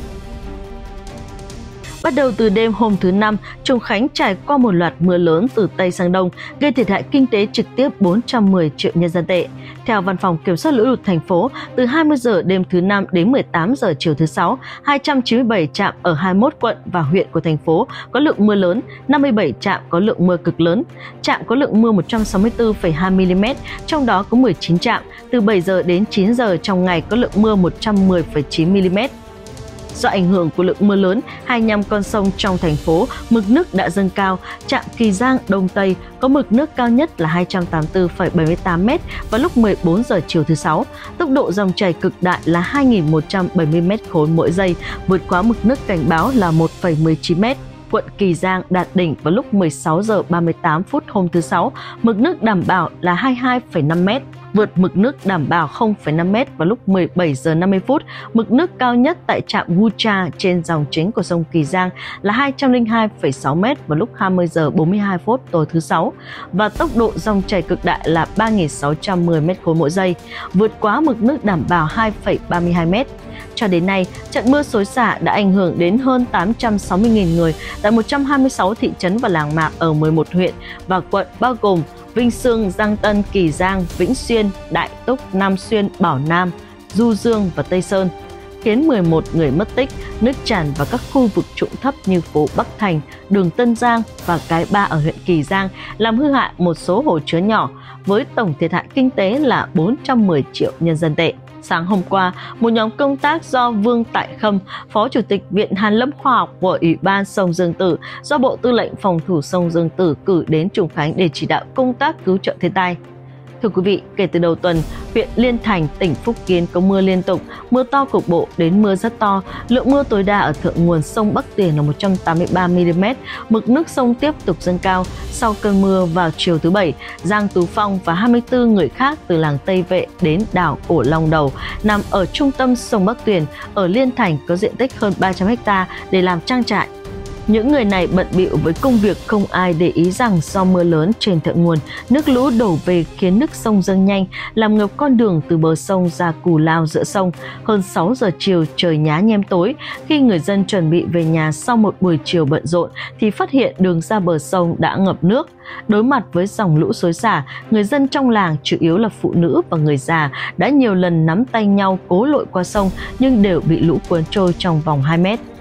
Bắt đầu từ đêm hôm thứ Năm, Trùng Khánh trải qua một loạt mưa lớn từ Tây sang Đông, gây thiệt hại kinh tế trực tiếp 410 triệu nhân dân tệ. Theo Văn phòng Kiểm soát lũ lụt thành phố, từ 20 giờ đêm thứ Năm đến 18 giờ chiều thứ Sáu, 297 trạm ở 21 quận và huyện của thành phố có lượng mưa lớn, 57 trạm có lượng mưa cực lớn. Trạm có lượng mưa 164,2 mm, trong đó có 19 trạm từ 7 giờ đến 9 giờ trong ngày có lượng mưa 110,9 mm. Do ảnh hưởng của lượng mưa lớn, 25 con sông trong thành phố mực nước đã dâng cao. Trạm Kỳ Giang, Đông Tây có mực nước cao nhất là 284,78 m vào lúc 14 giờ chiều thứ Sáu. Tốc độ dòng chảy cực đại là 2.170 m/s mỗi giây, vượt quá mực nước cảnh báo là 1,19 m. Quận Kỳ Giang đạt đỉnh vào lúc 16 giờ 38 phút hôm thứ Sáu, mực nước đảm bảo là 22,5 m. Vượt mực nước đảm bảo 0,5 m vào lúc 17 giờ 50 phút, mực nước cao nhất tại trạm Gucha trên dòng chính của sông Kỳ Giang là 202,6 m vào lúc 20 giờ 42 phút tối thứ Sáu, và tốc độ dòng chảy cực đại là 3.610 m/s mỗi giây, vượt quá mực nước đảm bảo 2,32 m. Cho đến nay, trận mưa xối xả đã ảnh hưởng đến hơn 860.000 người tại 126 thị trấn và làng mạc ở 11 huyện và quận bao gồm Vinh Sương, Giang Tân, Kỳ Giang, Vĩnh Xuyên, Đại Túc, Nam Xuyên, Bảo Nam, Du Dương và Tây Sơn, khiến 11 người mất tích, nước tràn vào các khu vực trũng thấp như phố Bắc Thành, đường Tân Giang và Cái Ba ở huyện Kỳ Giang, làm hư hại một số hồ chứa nhỏ, với tổng thiệt hại kinh tế là 410 triệu nhân dân tệ. Sáng hôm qua, một nhóm công tác do Vương Tại Khâm, Phó Chủ tịch Viện Hàn lâm Khoa học của Ủy ban sông Dương Tử, do Bộ Tư lệnh Phòng thủ sông Dương Tử cử đến Trùng Khánh để chỉ đạo công tác cứu trợ thiên tai. Thưa quý vị, kể từ đầu tuần, huyện Liên Thành, tỉnh Phúc Kiến có mưa liên tục, mưa to cục bộ đến mưa rất to. Lượng mưa tối đa ở thượng nguồn sông Bắc Tuyền là 183 mm, mực nước sông tiếp tục dâng cao. Sau cơn mưa vào chiều thứ Bảy, Giang Tú Phong và 24 người khác từ làng Tây Vệ đến đảo Cổ Long Đầu, nằm ở trung tâm sông Bắc Tuyền, ở Liên Thành có diện tích hơn 300 ha để làm trang trại. Những người này bận bịu với công việc, không ai để ý rằng do mưa lớn trên thượng nguồn, nước lũ đổ về khiến nước sông dâng nhanh, làm ngập con đường từ bờ sông ra cù lao giữa sông. Hơn 6 giờ chiều, trời nhá nhem tối, khi người dân chuẩn bị về nhà sau một buổi chiều bận rộn thì phát hiện đường ra bờ sông đã ngập nước. Đối mặt với dòng lũ xối xả, người dân trong làng, chủ yếu là phụ nữ và người già, đã nhiều lần nắm tay nhau cố lội qua sông nhưng đều bị lũ cuốn trôi trong vòng 2 mét.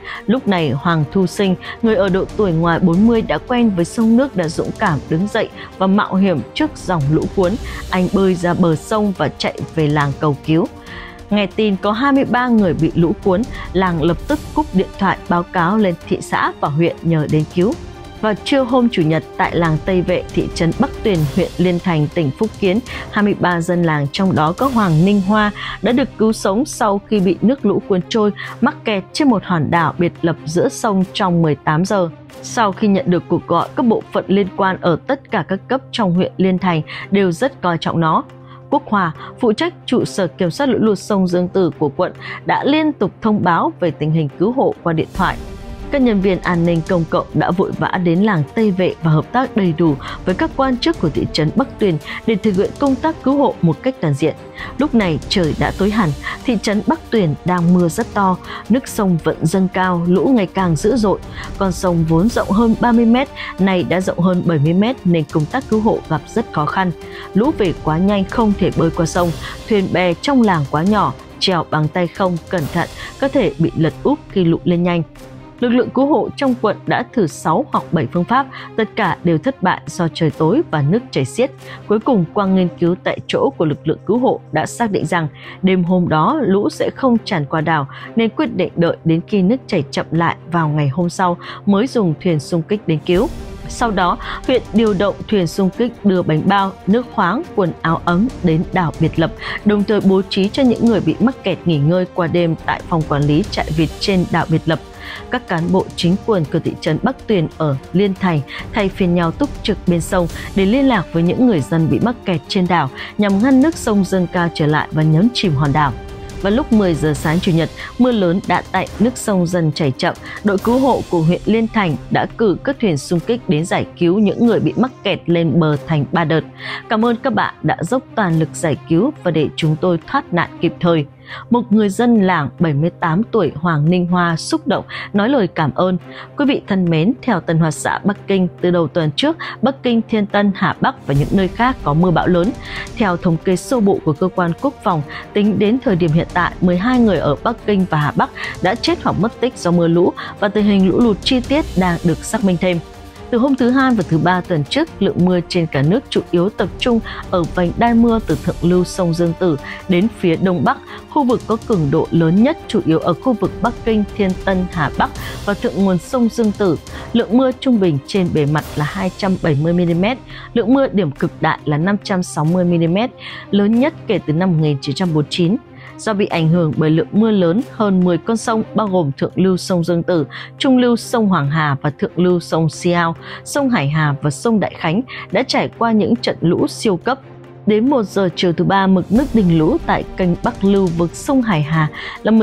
Lúc này Hoàng Thu Sinh, người ở độ tuổi ngoài 40 đã quen với sông nước, đã dũng cảm đứng dậy và mạo hiểm trước dòng lũ cuốn. Anh bơi ra bờ sông và chạy về làng cầu cứu. Nghe tin có 23 người bị lũ cuốn, làng lập tức cúp điện thoại báo cáo lên thị xã và huyện nhờ đến cứu. Vào trưa hôm Chủ nhật, tại làng Tây Vệ, thị trấn Bắc Tuyền, huyện Liên Thành, tỉnh Phúc Kiến, 23 dân làng, trong đó có Hoàng Ninh Hoa, đã được cứu sống sau khi bị nước lũ cuốn trôi, mắc kẹt trên một hòn đảo biệt lập giữa sông trong 18 giờ. Sau khi nhận được cuộc gọi, các bộ phận liên quan ở tất cả các cấp trong huyện Liên Thành đều rất coi trọng nó. Quốc Hòa, phụ trách trụ sở kiểm soát lũ lụt sông Dương Tử của quận, đã liên tục thông báo về tình hình cứu hộ qua điện thoại. Các nhân viên an ninh công cộng đã vội vã đến làng Tây Vệ và hợp tác đầy đủ với các quan chức của thị trấn Bắc Tuyền để thực hiện công tác cứu hộ một cách toàn diện. Lúc này trời đã tối hẳn, thị trấn Bắc Tuyền đang mưa rất to, nước sông vẫn dâng cao, lũ ngày càng dữ dội. Con sông vốn rộng hơn 30 m, nay đã rộng hơn 70 m nên công tác cứu hộ gặp rất khó khăn. Lũ về quá nhanh không thể bơi qua sông, thuyền bè trong làng quá nhỏ, chèo bằng tay không cẩn thận có thể bị lật úp khi lũ lên nhanh. Lực lượng cứu hộ trong quận đã thử 6 hoặc 7 phương pháp, tất cả đều thất bại do trời tối và nước chảy xiết. Cuối cùng, qua nghiên cứu tại chỗ của lực lượng cứu hộ đã xác định rằng đêm hôm đó lũ sẽ không tràn qua đảo, nên quyết định đợi đến khi nước chảy chậm lại vào ngày hôm sau mới dùng thuyền xung kích đến cứu. Sau đó, huyện điều động thuyền xung kích đưa bánh bao, nước khoáng, quần áo ấm đến đảo biệt lập, đồng thời bố trí cho những người bị mắc kẹt nghỉ ngơi qua đêm tại phòng quản lý trại vịt trên đảo biệt lập. Các cán bộ chính quyền của thị trấn Bắc Tuyền ở Liên Thành thay phiên nhau túc trực bên sông để liên lạc với những người dân bị mắc kẹt trên đảo nhằm ngăn nước sông dâng cao trở lại và nhấn chìm hòn đảo. Vào lúc 10 giờ sáng Chủ nhật, mưa lớn đã tạnh, nước sông dần chảy chậm. Đội cứu hộ của huyện Liên Thành đã cử các thuyền xung kích đến giải cứu những người bị mắc kẹt lên bờ thành 3 đợt. Cảm ơn các bạn đã dốc toàn lực giải cứu và để chúng tôi thoát nạn kịp thời. Một người dân làng 78 tuổi Hoàng Ninh Hoa xúc động nói lời cảm ơn. Quý vị thân mến, theo Tân Hoa Xã Bắc Kinh, từ đầu tuần trước, Bắc Kinh, Thiên Tân, Hà Bắc và những nơi khác có mưa bão lớn. Theo thống kê sơ bộ của cơ quan quốc phòng, tính đến thời điểm hiện tại, 12 người ở Bắc Kinh và Hà Bắc đã chết hoặc mất tích do mưa lũ và tình hình lũ lụt chi tiết đang được xác minh thêm. Từ hôm thứ Hai và thứ Ba tuần trước, lượng mưa trên cả nước chủ yếu tập trung ở vành đai mưa từ thượng lưu sông Dương Tử đến phía đông bắc. Khu vực có cường độ lớn nhất chủ yếu ở khu vực Bắc Kinh, Thiên Tân, Hà Bắc và thượng nguồn sông Dương Tử. Lượng mưa trung bình trên bề mặt là 270 mm, lượng mưa điểm cực đại là 560 mm, lớn nhất kể từ năm 1949. Do bị ảnh hưởng bởi lượng mưa lớn, hơn 10 con sông bao gồm thượng lưu sông Dương Tử, trung lưu sông Hoàng Hà và thượng lưu sông Siao, sông Hải Hà và sông Đại Khánh đã trải qua những trận lũ siêu cấp. Đến 1 giờ chiều thứ Ba, mực nước đỉnh lũ tại kênh Bắc Lưu vực sông Hải Hà là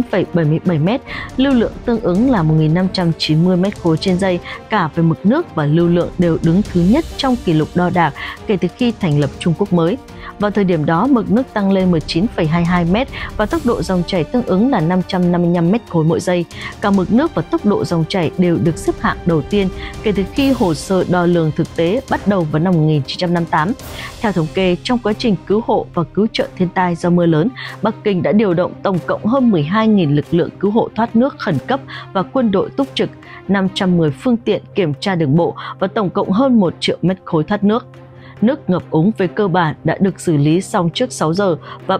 19,77 m, lưu lượng tương ứng là 1.590 m3 trên giây, cả về mực nước và lưu lượng đều đứng thứ nhất trong kỷ lục đo đạc kể từ khi thành lập Trung Quốc mới. Vào thời điểm đó, mực nước tăng lên 19,22 m và tốc độ dòng chảy tương ứng là 555 m3 mỗi giây. Cả mực nước và tốc độ dòng chảy đều được xếp hạng đầu tiên kể từ khi hồ sơ đo lường thực tế bắt đầu vào năm 1958. Theo thống kê, trong quá trình cứu hộ và cứu trợ thiên tai do mưa lớn, Bắc Kinh đã điều động tổng cộng hơn 12.000 lực lượng cứu hộ thoát nước khẩn cấp và quân đội túc trực, 510 phương tiện kiểm tra đường bộ và tổng cộng hơn 1 triệu mét khối thoát nước. Nước ngập úng về cơ bản đã được xử lý xong trước 6 giờ và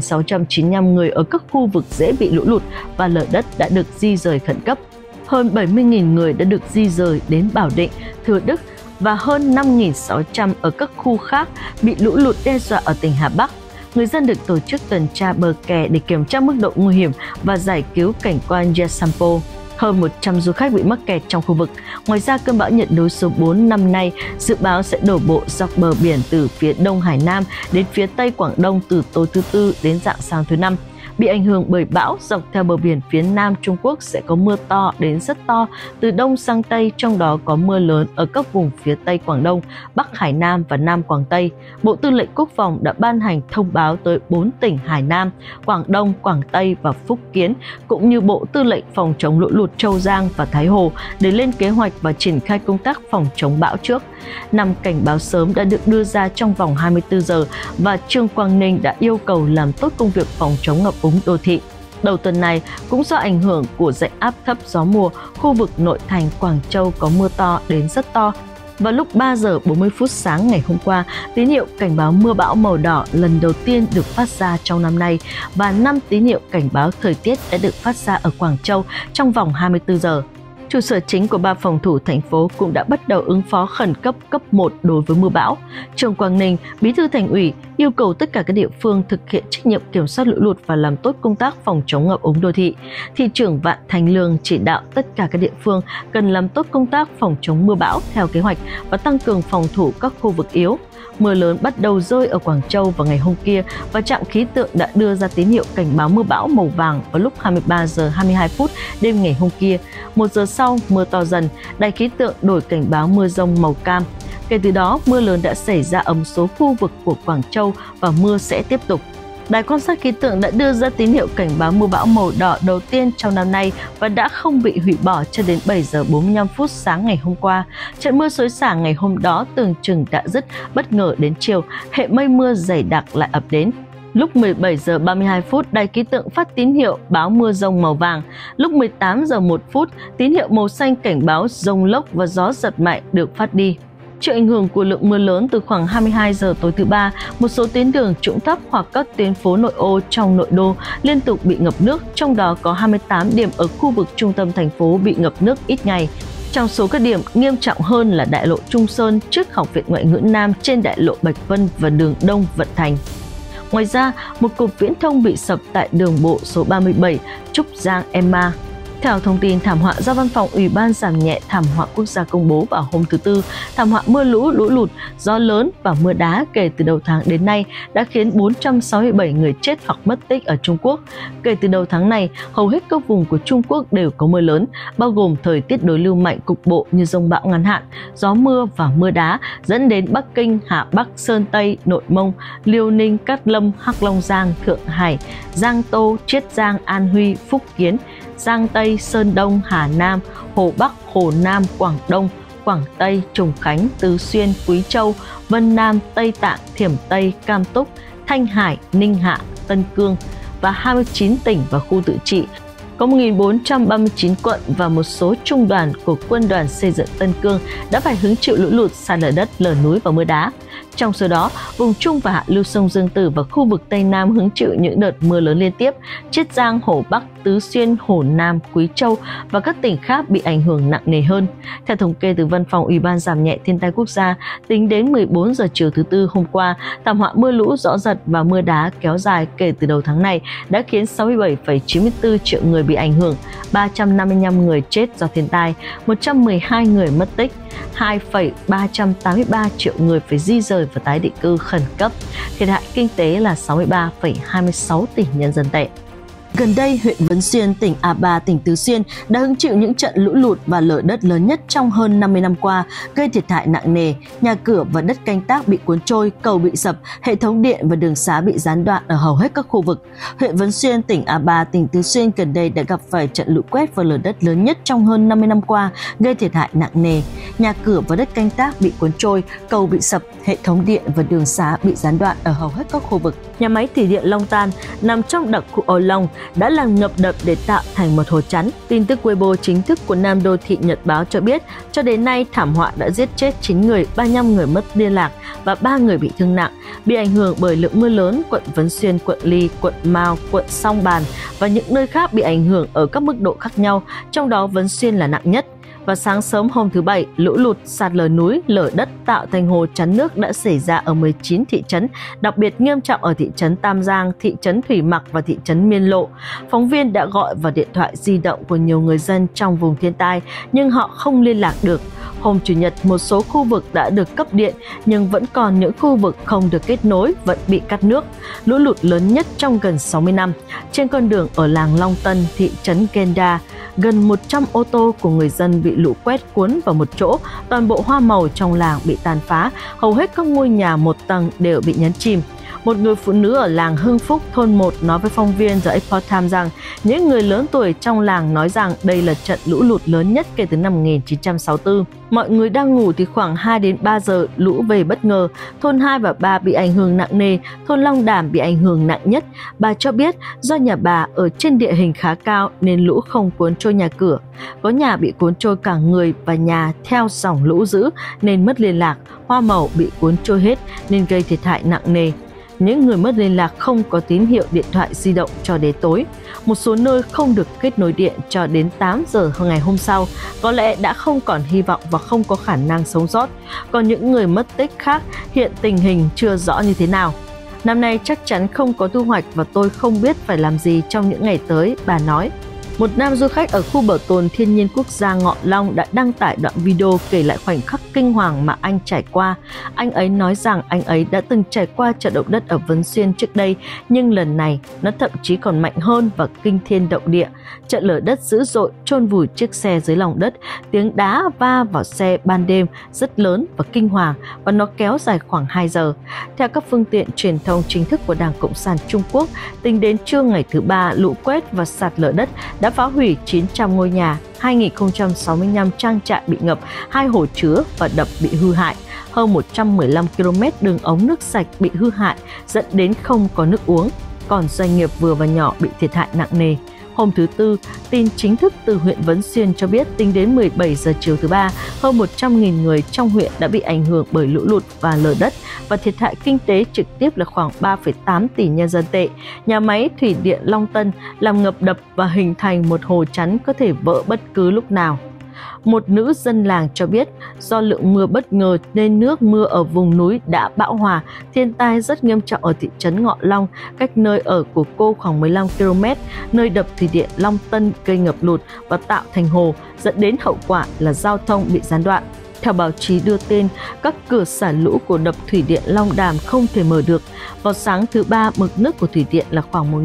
30.695 người ở các khu vực dễ bị lũ lụt và lở đất đã được di rời khẩn cấp. Hơn 70.000 người đã được di rời đến Bảo Định, Thừa Đức và hơn 5.600 ở các khu khác bị lũ lụt đe dọa ở tỉnh Hà Bắc. Người dân được tổ chức tuần tra bờ kè để kiểm tra mức độ nguy hiểm và giải cứu cảnh quan Yesampo. Hơn 100 du khách bị mắc kẹt trong khu vực. Ngoài ra, cơn bão nhiệt đới số 4 năm nay dự báo sẽ đổ bộ dọc bờ biển từ phía đông Hải Nam đến phía tây Quảng Đông từ tối thứ Tư đến rạng sáng thứ Năm. Bị ảnh hưởng bởi bão, dọc theo bờ biển phía Nam Trung Quốc sẽ có mưa to đến rất to từ Đông sang Tây, trong đó có mưa lớn ở các vùng phía Tây Quảng Đông, Bắc Hải Nam và Nam Quảng Tây. Bộ Tư lệnh Quốc phòng đã ban hành thông báo tới 4 tỉnh Hải Nam, Quảng Đông, Quảng Tây và Phúc Kiến, cũng như Bộ Tư lệnh phòng chống lũ lụt Châu Giang và Thái Hồ để lên kế hoạch và triển khai công tác phòng chống bão trước. 5 cảnh báo sớm đã được đưa ra trong vòng 24 giờ và Trương Quang Ninh đã yêu cầu làm tốt công việc phòng chống ngập úng đô thị. Đầu tuần này, cũng do ảnh hưởng của rãnh áp thấp gió mùa, khu vực nội thành Quảng Châu có mưa to đến rất to. Vào lúc 3 giờ 40 phút sáng ngày hôm qua, tín hiệu cảnh báo mưa bão màu đỏ lần đầu tiên được phát ra trong năm nay và 5 tín hiệu cảnh báo thời tiết đã được phát ra ở Quảng Châu trong vòng 24 giờ. Trụ sở chính của 3 phòng thủ thành phố cũng đã bắt đầu ứng phó khẩn cấp cấp 1 đối với mưa bão. Trưởng Quảng Ninh, Bí thư Thành ủy yêu cầu tất cả các địa phương thực hiện trách nhiệm kiểm soát lũ lụt và làm tốt công tác phòng chống ngập úng đô thị. Thị trưởng Vạn Thành Lương chỉ đạo tất cả các địa phương cần làm tốt công tác phòng chống mưa bão theo kế hoạch và tăng cường phòng thủ các khu vực yếu. Mưa lớn bắt đầu rơi ở Quảng Châu vào ngày hôm kia và trạm khí tượng đã đưa ra tín hiệu cảnh báo mưa bão màu vàng vào lúc 23 giờ 22 phút đêm ngày hôm kia. 1 giờ sau, mưa to dần, đài khí tượng đổi cảnh báo mưa rông màu cam. Kể từ đó, mưa lớn đã xảy ra ở một số khu vực của Quảng Châu và mưa sẽ tiếp tục. Đài quan sát khí tượng đã đưa ra tín hiệu cảnh báo mưa bão màu đỏ đầu tiên trong năm nay và đã không bị hủy bỏ cho đến 7 giờ 45 phút sáng ngày hôm qua. Trận mưa xối xả ngày hôm đó tưởng chừng đã dứt, bất ngờ đến chiều, hệ mây mưa dày đặc lại ập đến. Lúc 17 giờ 32 phút, đài khí tượng phát tín hiệu báo mưa rông màu vàng. Lúc 18 giờ 1 phút, tín hiệu màu xanh cảnh báo dông lốc và gió giật mạnh được phát đi. Chịu ảnh hưởng của lượng mưa lớn từ khoảng 22 giờ tối thứ Ba, một số tuyến đường trũng thấp hoặc các tuyến phố nội ô trong nội đô liên tục bị ngập nước, trong đó có 28 điểm ở khu vực trung tâm thành phố bị ngập nước ít ngày. Trong số các điểm nghiêm trọng hơn là đại lộ Trung Sơn trước Học viện Ngoại ngữ Nam trên đại lộ Bạch Vân và đường Đông Vận Thành. Ngoài ra, một cột viễn thông bị sập tại đường bộ số 37 Trúc Giang Emma. Theo thông tin thảm họa do Văn phòng Ủy ban giảm nhẹ thảm họa quốc gia công bố vào hôm thứ Tư, thảm họa mưa lũ, lũ lụt, gió lớn và mưa đá kể từ đầu tháng đến nay đã khiến 467 người chết hoặc mất tích ở Trung Quốc. Kể từ đầu tháng này, hầu hết các vùng của Trung Quốc đều có mưa lớn, bao gồm thời tiết đối lưu mạnh cục bộ như dông bão ngắn hạn, gió mưa và mưa đá, dẫn đến Bắc Kinh, Hạ Bắc, Sơn Tây, Nội Mông, Liêu Ninh, Cát Lâm, Hắc Long Giang, Thượng Hải, Giang Tô, Chiết Giang, An Huy, Phúc Kiến, Giang Tây, Sơn Đông, Hà Nam, Hồ Bắc, Hồ Nam, Quảng Đông, Quảng Tây, Trùng Khánh, Tứ Xuyên, Quý Châu, Vân Nam, Tây Tạng, Thiểm Tây, Cam Túc, Thanh Hải, Ninh Hạ, Tân Cương và 29 tỉnh và khu tự trị. Có 1.439 quận và một số trung đoàn của Quân đoàn Xây dựng Tân Cương đã phải hứng chịu lũ lụt, sạt lở đất, lở núi và mưa đá. Trong số đó, vùng Trung và Hạ lưu sông Dương Tử và khu vực Tây Nam hứng chịu những đợt mưa lớn liên tiếp. Chiết Giang, Hồ Bắc, Tứ Xuyên, Hồ Nam, Quý Châu và các tỉnh khác bị ảnh hưởng nặng nề hơn. Theo thống kê từ Văn phòng Ủy ban giảm nhẹ thiên tai quốc gia, tính đến 14 giờ chiều thứ Tư hôm qua, thảm họa mưa lũ, gió giật và mưa đá kéo dài kể từ đầu tháng này đã khiến 67,94 triệu người bị ảnh hưởng, 355 người chết do thiên tai, 112 người mất tích, 2,383 triệu người phải di rời và tái định cư khẩn cấp. Thiệt hại kinh tế là 63,26 tỷ nhân dân tệ. Gần đây, huyện Vấn Xuyên, tỉnh A Ba, tỉnh Tứ Xuyên đã hứng chịu những trận lũ lụt và lở đất lớn nhất trong hơn 50 năm qua, gây thiệt hại nặng nề. Nhà cửa và đất canh tác bị cuốn trôi, cầu bị sập, hệ thống điện và đường xá bị gián đoạn ở hầu hết các khu vực. Huyện Vấn Xuyên, tỉnh A Ba, tỉnh Tứ Xuyên gần đây đã gặp phải trận lũ quét và lở đất lớn nhất trong hơn 50 năm qua, gây thiệt hại nặng nề. Nhà cửa và đất canh tác bị cuốn trôi, cầu bị sập, hệ thống điện và đường xá bị gián đoạn ở hầu hết các khu vực. Nhà máy thủy điện Long Tan nằm trong đặc khu Âu Long đã làm ngập đập để tạo thành một hồ chắn. Tin tức Weibo chính thức của Nam Đô thị Nhật Báo cho biết, cho đến nay thảm họa đã giết chết 9 người, 35 người mất liên lạc và 3 người bị thương nặng. Bị ảnh hưởng bởi lượng mưa lớn, quận Vấn Xuyên, quận Ly, quận Mao, quận Song Bàn và những nơi khác bị ảnh hưởng ở các mức độ khác nhau, trong đó Vấn Xuyên là nặng nhất. Và sáng sớm hôm thứ Bảy, lũ lụt, sạt lở núi, lở đất tạo thành hồ chắn nước đã xảy ra ở 19 thị trấn, đặc biệt nghiêm trọng ở thị trấn Tam Giang, thị trấn Thủy Mặc và thị trấn Miên Lộ. Phóng viên đã gọi vào điện thoại di động của nhiều người dân trong vùng thiên tai, nhưng họ không liên lạc được. Hôm Chủ nhật, một số khu vực đã được cấp điện, nhưng vẫn còn những khu vực không được kết nối, vẫn bị cắt nước. Lũ lụt lớn nhất trong gần 60 năm. Trên con đường ở làng Long Tân, thị trấn Genda, gần 100 ô tô của người dân bị lũ quét cuốn vào một chỗ, toàn bộ hoa màu trong làng bị tàn phá, hầu hết các ngôi nhà một tầng đều bị nhấn chìm. Một người phụ nữ ở làng Hưng Phúc, thôn 1 nói với phóng viên The Epoch Times rằng những người lớn tuổi trong làng nói rằng đây là trận lũ lụt lớn nhất kể từ năm 1964. Mọi người đang ngủ thì khoảng 2 đến 3 giờ lũ về bất ngờ. Thôn 2 và 3 bị ảnh hưởng nặng nề, thôn Long Đàm bị ảnh hưởng nặng nhất. Bà cho biết do nhà bà ở trên địa hình khá cao nên lũ không cuốn trôi nhà cửa. Có nhà bị cuốn trôi cả người và nhà theo dòng lũ dữ nên mất liên lạc, hoa màu bị cuốn trôi hết nên gây thiệt hại nặng nề. Những người mất liên lạc không có tín hiệu điện thoại di động cho đến tối. Một số nơi không được kết nối điện cho đến 8 giờ ngày hôm sau, có lẽ đã không còn hy vọng và không có khả năng sống sót. Còn những người mất tích khác, hiện tình hình chưa rõ như thế nào. Năm nay chắc chắn không có thu hoạch và tôi không biết phải làm gì trong những ngày tới, bà nói. Một nam du khách ở khu bảo tồn thiên nhiên quốc gia Ngọ Long đã đăng tải đoạn video kể lại khoảnh khắc kinh hoàng mà anh trải qua. Anh ấy nói rằng anh ấy đã từng trải qua trận động đất ở Vân Xuyên trước đây, nhưng lần này nó thậm chí còn mạnh hơn và kinh thiên động địa. Trận lở đất dữ dội chôn vùi chiếc xe dưới lòng đất, tiếng đá va vào xe ban đêm rất lớn và kinh hoàng và nó kéo dài khoảng 2 giờ. Theo các phương tiện truyền thông chính thức của Đảng Cộng sản Trung Quốc, tính đến trưa ngày thứ Ba, lũ quét và sạt lở đất đã phá hủy 900 ngôi nhà, 2.065 trang trại bị ngập, 2 hồ chứa và đập bị hư hại. Hơn 115 km đường ống nước sạch bị hư hại, dẫn đến không có nước uống. Còn doanh nghiệp vừa và nhỏ bị thiệt hại nặng nề. Hôm thứ Tư, tin chính thức từ huyện Vân Xuyên cho biết tính đến 17 giờ chiều thứ Ba, hơn 100.000 người trong huyện đã bị ảnh hưởng bởi lũ lụt và lở đất và thiệt hại kinh tế trực tiếp là khoảng 3,8 tỷ nhân dân tệ. Nhà máy thủy điện Long Tân làm ngập đập và hình thành một hồ chắn có thể vỡ bất cứ lúc nào. Một nữ dân làng cho biết do lượng mưa bất ngờ nên nước mưa ở vùng núi đã bão hòa, thiên tai rất nghiêm trọng ở thị trấn Ngọ Long, cách nơi ở của cô khoảng 15 km, nơi đập thủy điện Long Tân gây ngập lụt và tạo thành hồ, dẫn đến hậu quả là giao thông bị gián đoạn. Theo báo chí đưa tin, các cửa xả lũ của đập thủy điện Long Đàm không thể mở được. Vào sáng thứ Ba, mực nước của thủy điện là khoảng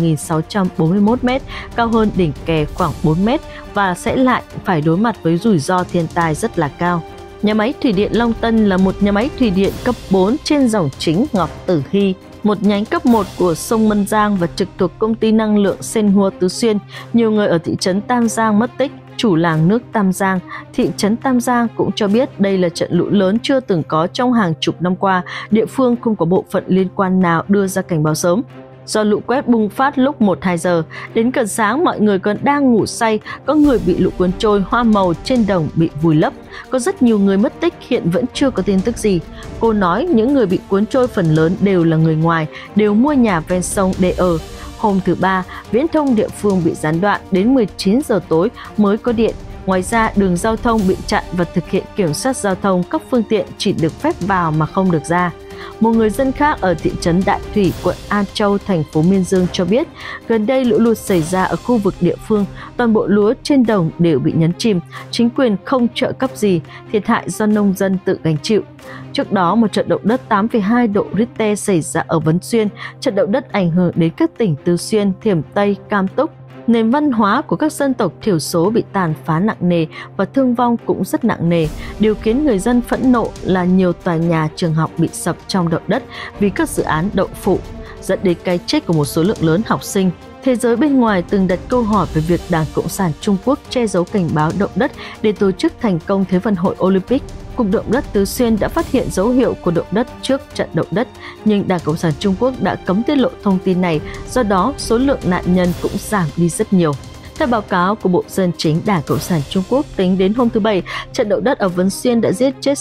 1.641 m, cao hơn đỉnh kè khoảng 4 m và sẽ lại phải đối mặt với rủi ro thiên tai rất là cao. Nhà máy thủy điện Long Tân là một nhà máy thủy điện cấp 4 trên dòng chính Ngọc Tử Hy, một nhánh cấp 1 của sông Mân Giang và trực thuộc công ty năng lượng Senhua Tứ Xuyên. Nhiều người ở thị trấn Tam Giang mất tích. Chủ làng nước Tam Giang, thị trấn Tam Giang cũng cho biết đây là trận lũ lớn chưa từng có trong hàng chục năm qua. Địa phương không có bộ phận liên quan nào đưa ra cảnh báo sớm. Do lũ quét bùng phát lúc 1-2 giờ, đến gần sáng mọi người còn đang ngủ say, có người bị lũ cuốn trôi, hoa màu trên đồng bị vùi lấp. Có rất nhiều người mất tích, hiện vẫn chưa có tin tức gì. Cô nói những người bị cuốn trôi phần lớn đều là người ngoài, đều mua nhà ven sông để ở. Hôm thứ Ba, viễn thông địa phương bị gián đoạn đến 19 giờ tối mới có điện. Ngoài ra, đường giao thông bị chặn và thực hiện kiểm soát giao thông, các phương tiện chỉ được phép vào mà không được ra. Một người dân khác ở thị trấn Đại Thủy, quận An Châu, thành phố Miên Dương cho biết, gần đây lũ lụt xảy ra ở khu vực địa phương, toàn bộ lúa trên đồng đều bị nhấn chìm, chính quyền không trợ cấp gì, thiệt hại do nông dân tự gánh chịu. Trước đó, một trận động đất 8,2 độ Richter xảy ra ở Vân Xuyên. Trận động đất ảnh hưởng đến các tỉnh Tứ Xuyên, Thiểm Tây, Cam Túc. Nền văn hóa của các dân tộc thiểu số bị tàn phá nặng nề và thương vong cũng rất nặng nề. Điều khiến người dân phẫn nộ là nhiều tòa nhà trường học bị sập trong động đất vì các dự án đậu phụ, dẫn đến cái chết của một số lượng lớn học sinh. Thế giới bên ngoài từng đặt câu hỏi về việc Đảng Cộng sản Trung Quốc che giấu cảnh báo động đất để tổ chức thành công Thế vận hội Olympic. Cục động đất Tứ Xuyên đã phát hiện dấu hiệu của động đất trước trận động đất, nhưng Đảng Cộng sản Trung Quốc đã cấm tiết lộ thông tin này, do đó số lượng nạn nhân cũng giảm đi rất nhiều. Theo báo cáo của Bộ Dân chính Đảng Cộng sản Trung Quốc, tính đến hôm thứ Bảy, trận động đất ở Vân Xuyên đã giết chết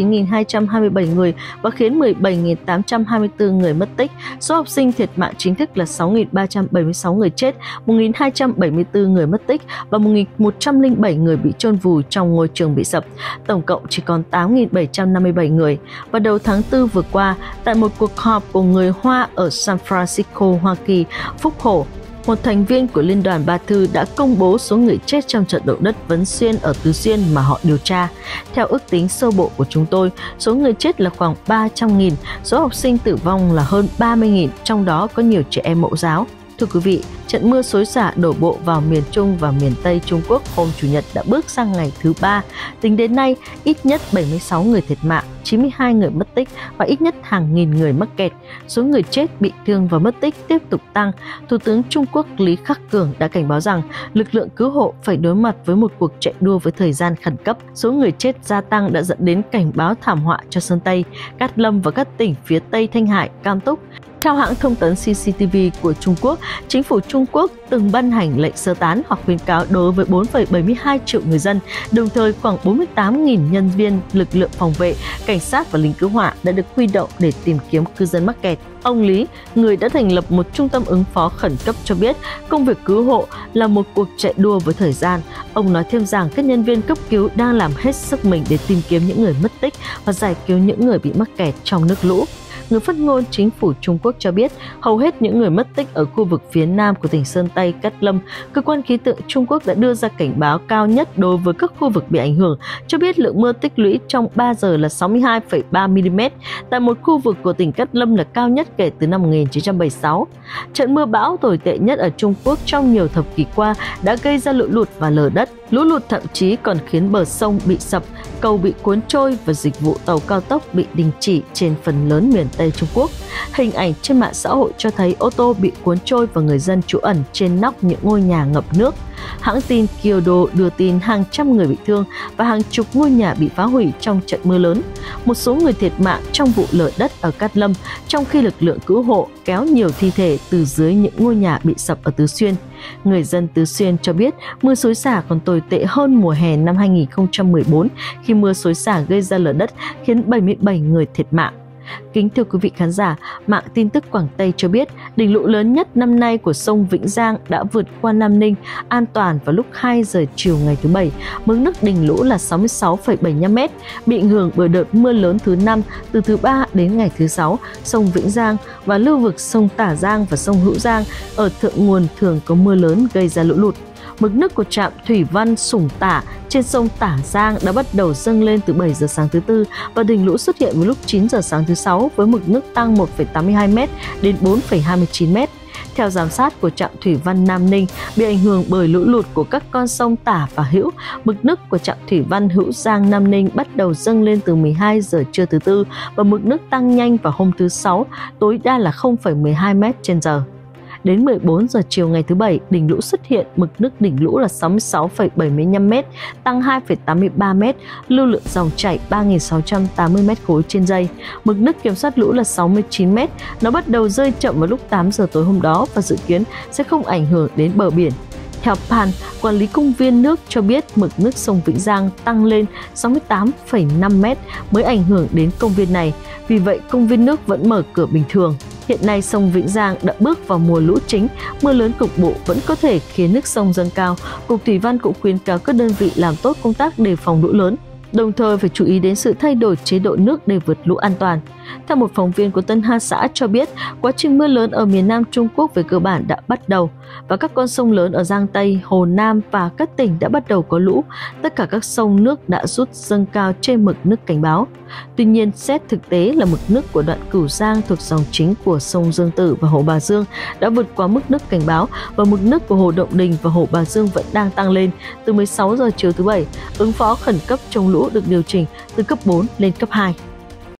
69.227 người và khiến 17.824 người mất tích. Số học sinh thiệt mạng chính thức là 6.376 người chết, 1.274 người mất tích và 1.107 người bị chôn vùi trong ngôi trường bị sập. Tổng cộng chỉ còn 8.757 người. Vào đầu tháng 4 vừa qua, tại một cuộc họp của người Hoa ở San Francisco, Hoa Kỳ, Phúc Hổ, một thành viên của Liên đoàn Ba Thư đã công bố số người chết trong trận động đất Vân Xuyên ở Tứ Xuyên mà họ điều tra. Theo ước tính sơ bộ của chúng tôi, số người chết là khoảng 300.000, số học sinh tử vong là hơn 30.000, trong đó có nhiều trẻ em mẫu giáo. Thưa quý vị, trận mưa xối xả đổ bộ vào miền Trung và miền Tây Trung Quốc hôm Chủ nhật đã bước sang ngày thứ 3. Tính đến nay, ít nhất 76 người thiệt mạng, 92 người mất tích và ít nhất hàng nghìn người mắc kẹt. Số người chết, bị thương và mất tích tiếp tục tăng. Thủ tướng Trung Quốc Lý Khắc Cường đã cảnh báo rằng lực lượng cứu hộ phải đối mặt với một cuộc chạy đua với thời gian khẩn cấp. Số người chết gia tăng đã dẫn đến cảnh báo thảm họa cho Sơn Tây, Cát Lâm và các tỉnh phía Tây Thanh Hải, Cam Túc. Theo hãng thông tấn CCTV của Trung Quốc, chính phủ Trung Quốc từng ban hành lệnh sơ tán hoặc khuyến cáo đối với 4,72 triệu người dân, đồng thời khoảng 48.000 nhân viên lực lượng phòng vệ, cảnh sát và lính cứu hỏa đã được huy động để tìm kiếm cư dân mắc kẹt. Ông Lý, người đã thành lập một trung tâm ứng phó khẩn cấp cho biết công việc cứu hộ là một cuộc chạy đua với thời gian. Ông nói thêm rằng các nhân viên cấp cứu đang làm hết sức mình để tìm kiếm những người mất tích và giải cứu những người bị mắc kẹt trong nước lũ. Người phát ngôn chính phủ Trung Quốc cho biết hầu hết những người mất tích ở khu vực phía nam của tỉnh Sơn Tây, Cát Lâm. Cơ quan khí tượng Trung Quốc đã đưa ra cảnh báo cao nhất đối với các khu vực bị ảnh hưởng, cho biết lượng mưa tích lũy trong 3 giờ là 62,3 mm, tại một khu vực của tỉnh Cát Lâm là cao nhất kể từ năm 1976. Trận mưa bão tồi tệ nhất ở Trung Quốc trong nhiều thập kỷ qua đã gây ra lũ lụt và lở đất. Lũ lụt thậm chí còn khiến bờ sông bị sập, cầu bị cuốn trôi và dịch vụ tàu cao tốc bị đình chỉ trên phần lớn miền Tây Trung Quốc. Hình ảnh trên mạng xã hội cho thấy ô tô bị cuốn trôi và người dân trú ẩn trên nóc những ngôi nhà ngập nước. Hãng tin Kyodo đưa tin hàng trăm người bị thương và hàng chục ngôi nhà bị phá hủy trong trận mưa lớn. Một số người thiệt mạng trong vụ lở đất ở Cát Lâm, trong khi lực lượng cứu hộ kéo nhiều thi thể từ dưới những ngôi nhà bị sập ở Tứ Xuyên. Người dân Tứ Xuyên cho biết mưa xối xả còn tồi tệ hơn mùa hè năm 2014 khi mưa xối xả gây ra lở đất khiến 77 người thiệt mạng. Kính thưa quý vị khán giả, mạng tin tức Quảng Tây cho biết đỉnh lũ lớn nhất năm nay của sông Vĩnh Giang đã vượt qua Nam Ninh an toàn vào lúc 2 giờ chiều ngày thứ Bảy. Mực nước đỉnh lũ là 66,75 m. Bị ảnh hưởng bởi đợt mưa lớn thứ 5 từ thứ 3 đến ngày thứ 6, sông Vĩnh Giang và lưu vực sông Tả Giang và sông Hữu Giang ở thượng nguồn thường có mưa lớn gây ra lũ lụt. Mực nước của trạm thủy văn Sủng Tả trên sông Tả Giang đã bắt đầu dâng lên từ 7 giờ sáng thứ Tư và đỉnh lũ xuất hiện vào lúc 9 giờ sáng thứ Sáu với mực nước tăng 1,82 m đến 4,29 m. Theo giám sát của trạm thủy văn Nam Ninh, bị ảnh hưởng bởi lũ lụt của các con sông Tả và Hữu, mực nước của trạm thủy văn Hữu Giang Nam Ninh bắt đầu dâng lên từ 12 giờ trưa thứ Tư và mực nước tăng nhanh vào hôm thứ Sáu, tối đa là 0,12 m trên giờ. Đến 14 giờ chiều ngày thứ Bảy, đỉnh lũ xuất hiện, mực nước đỉnh lũ là 66,75 m, tăng 2,83 m, lưu lượng dòng chảy 3.680 m khối trên giây. Mực nước kiểm soát lũ là 69 m, nó bắt đầu rơi chậm vào lúc 8 giờ tối hôm đó và dự kiến sẽ không ảnh hưởng đến bờ biển. Theo PAN, quản lý công viên nước cho biết mực nước sông Vĩnh Giang tăng lên 68,5 m mới ảnh hưởng đến công viên này, vì vậy công viên nước vẫn mở cửa bình thường. Hiện nay sông Vĩnh Giang đã bước vào mùa lũ chính, mưa lớn cục bộ vẫn có thể khiến nước sông dâng cao. Cục Thủy văn cũng khuyến cáo các đơn vị làm tốt công tác đề phòng lũ lớn, đồng thời phải chú ý đến sự thay đổi chế độ nước để vượt lũ an toàn. Theo một phóng viên của Tân Hoa Xã cho biết, quá trình mưa lớn ở miền Nam Trung Quốc về cơ bản đã bắt đầu và các con sông lớn ở Giang Tây, Hồ Nam và các tỉnh đã bắt đầu có lũ. Tất cả các sông nước đã rút dâng cao trên mực nước cảnh báo. Tuy nhiên, xét thực tế là mực nước của đoạn Cửu Giang thuộc dòng chính của sông Dương Tử và hồ Bà Dương đã vượt qua mức nước cảnh báo và mực nước của hồ Động Đình và hồ Bà Dương vẫn đang tăng lên. Từ 16 giờ chiều thứ Bảy, ứng phó khẩn cấp chống lũ được điều chỉnh từ cấp 4 lên cấp 2.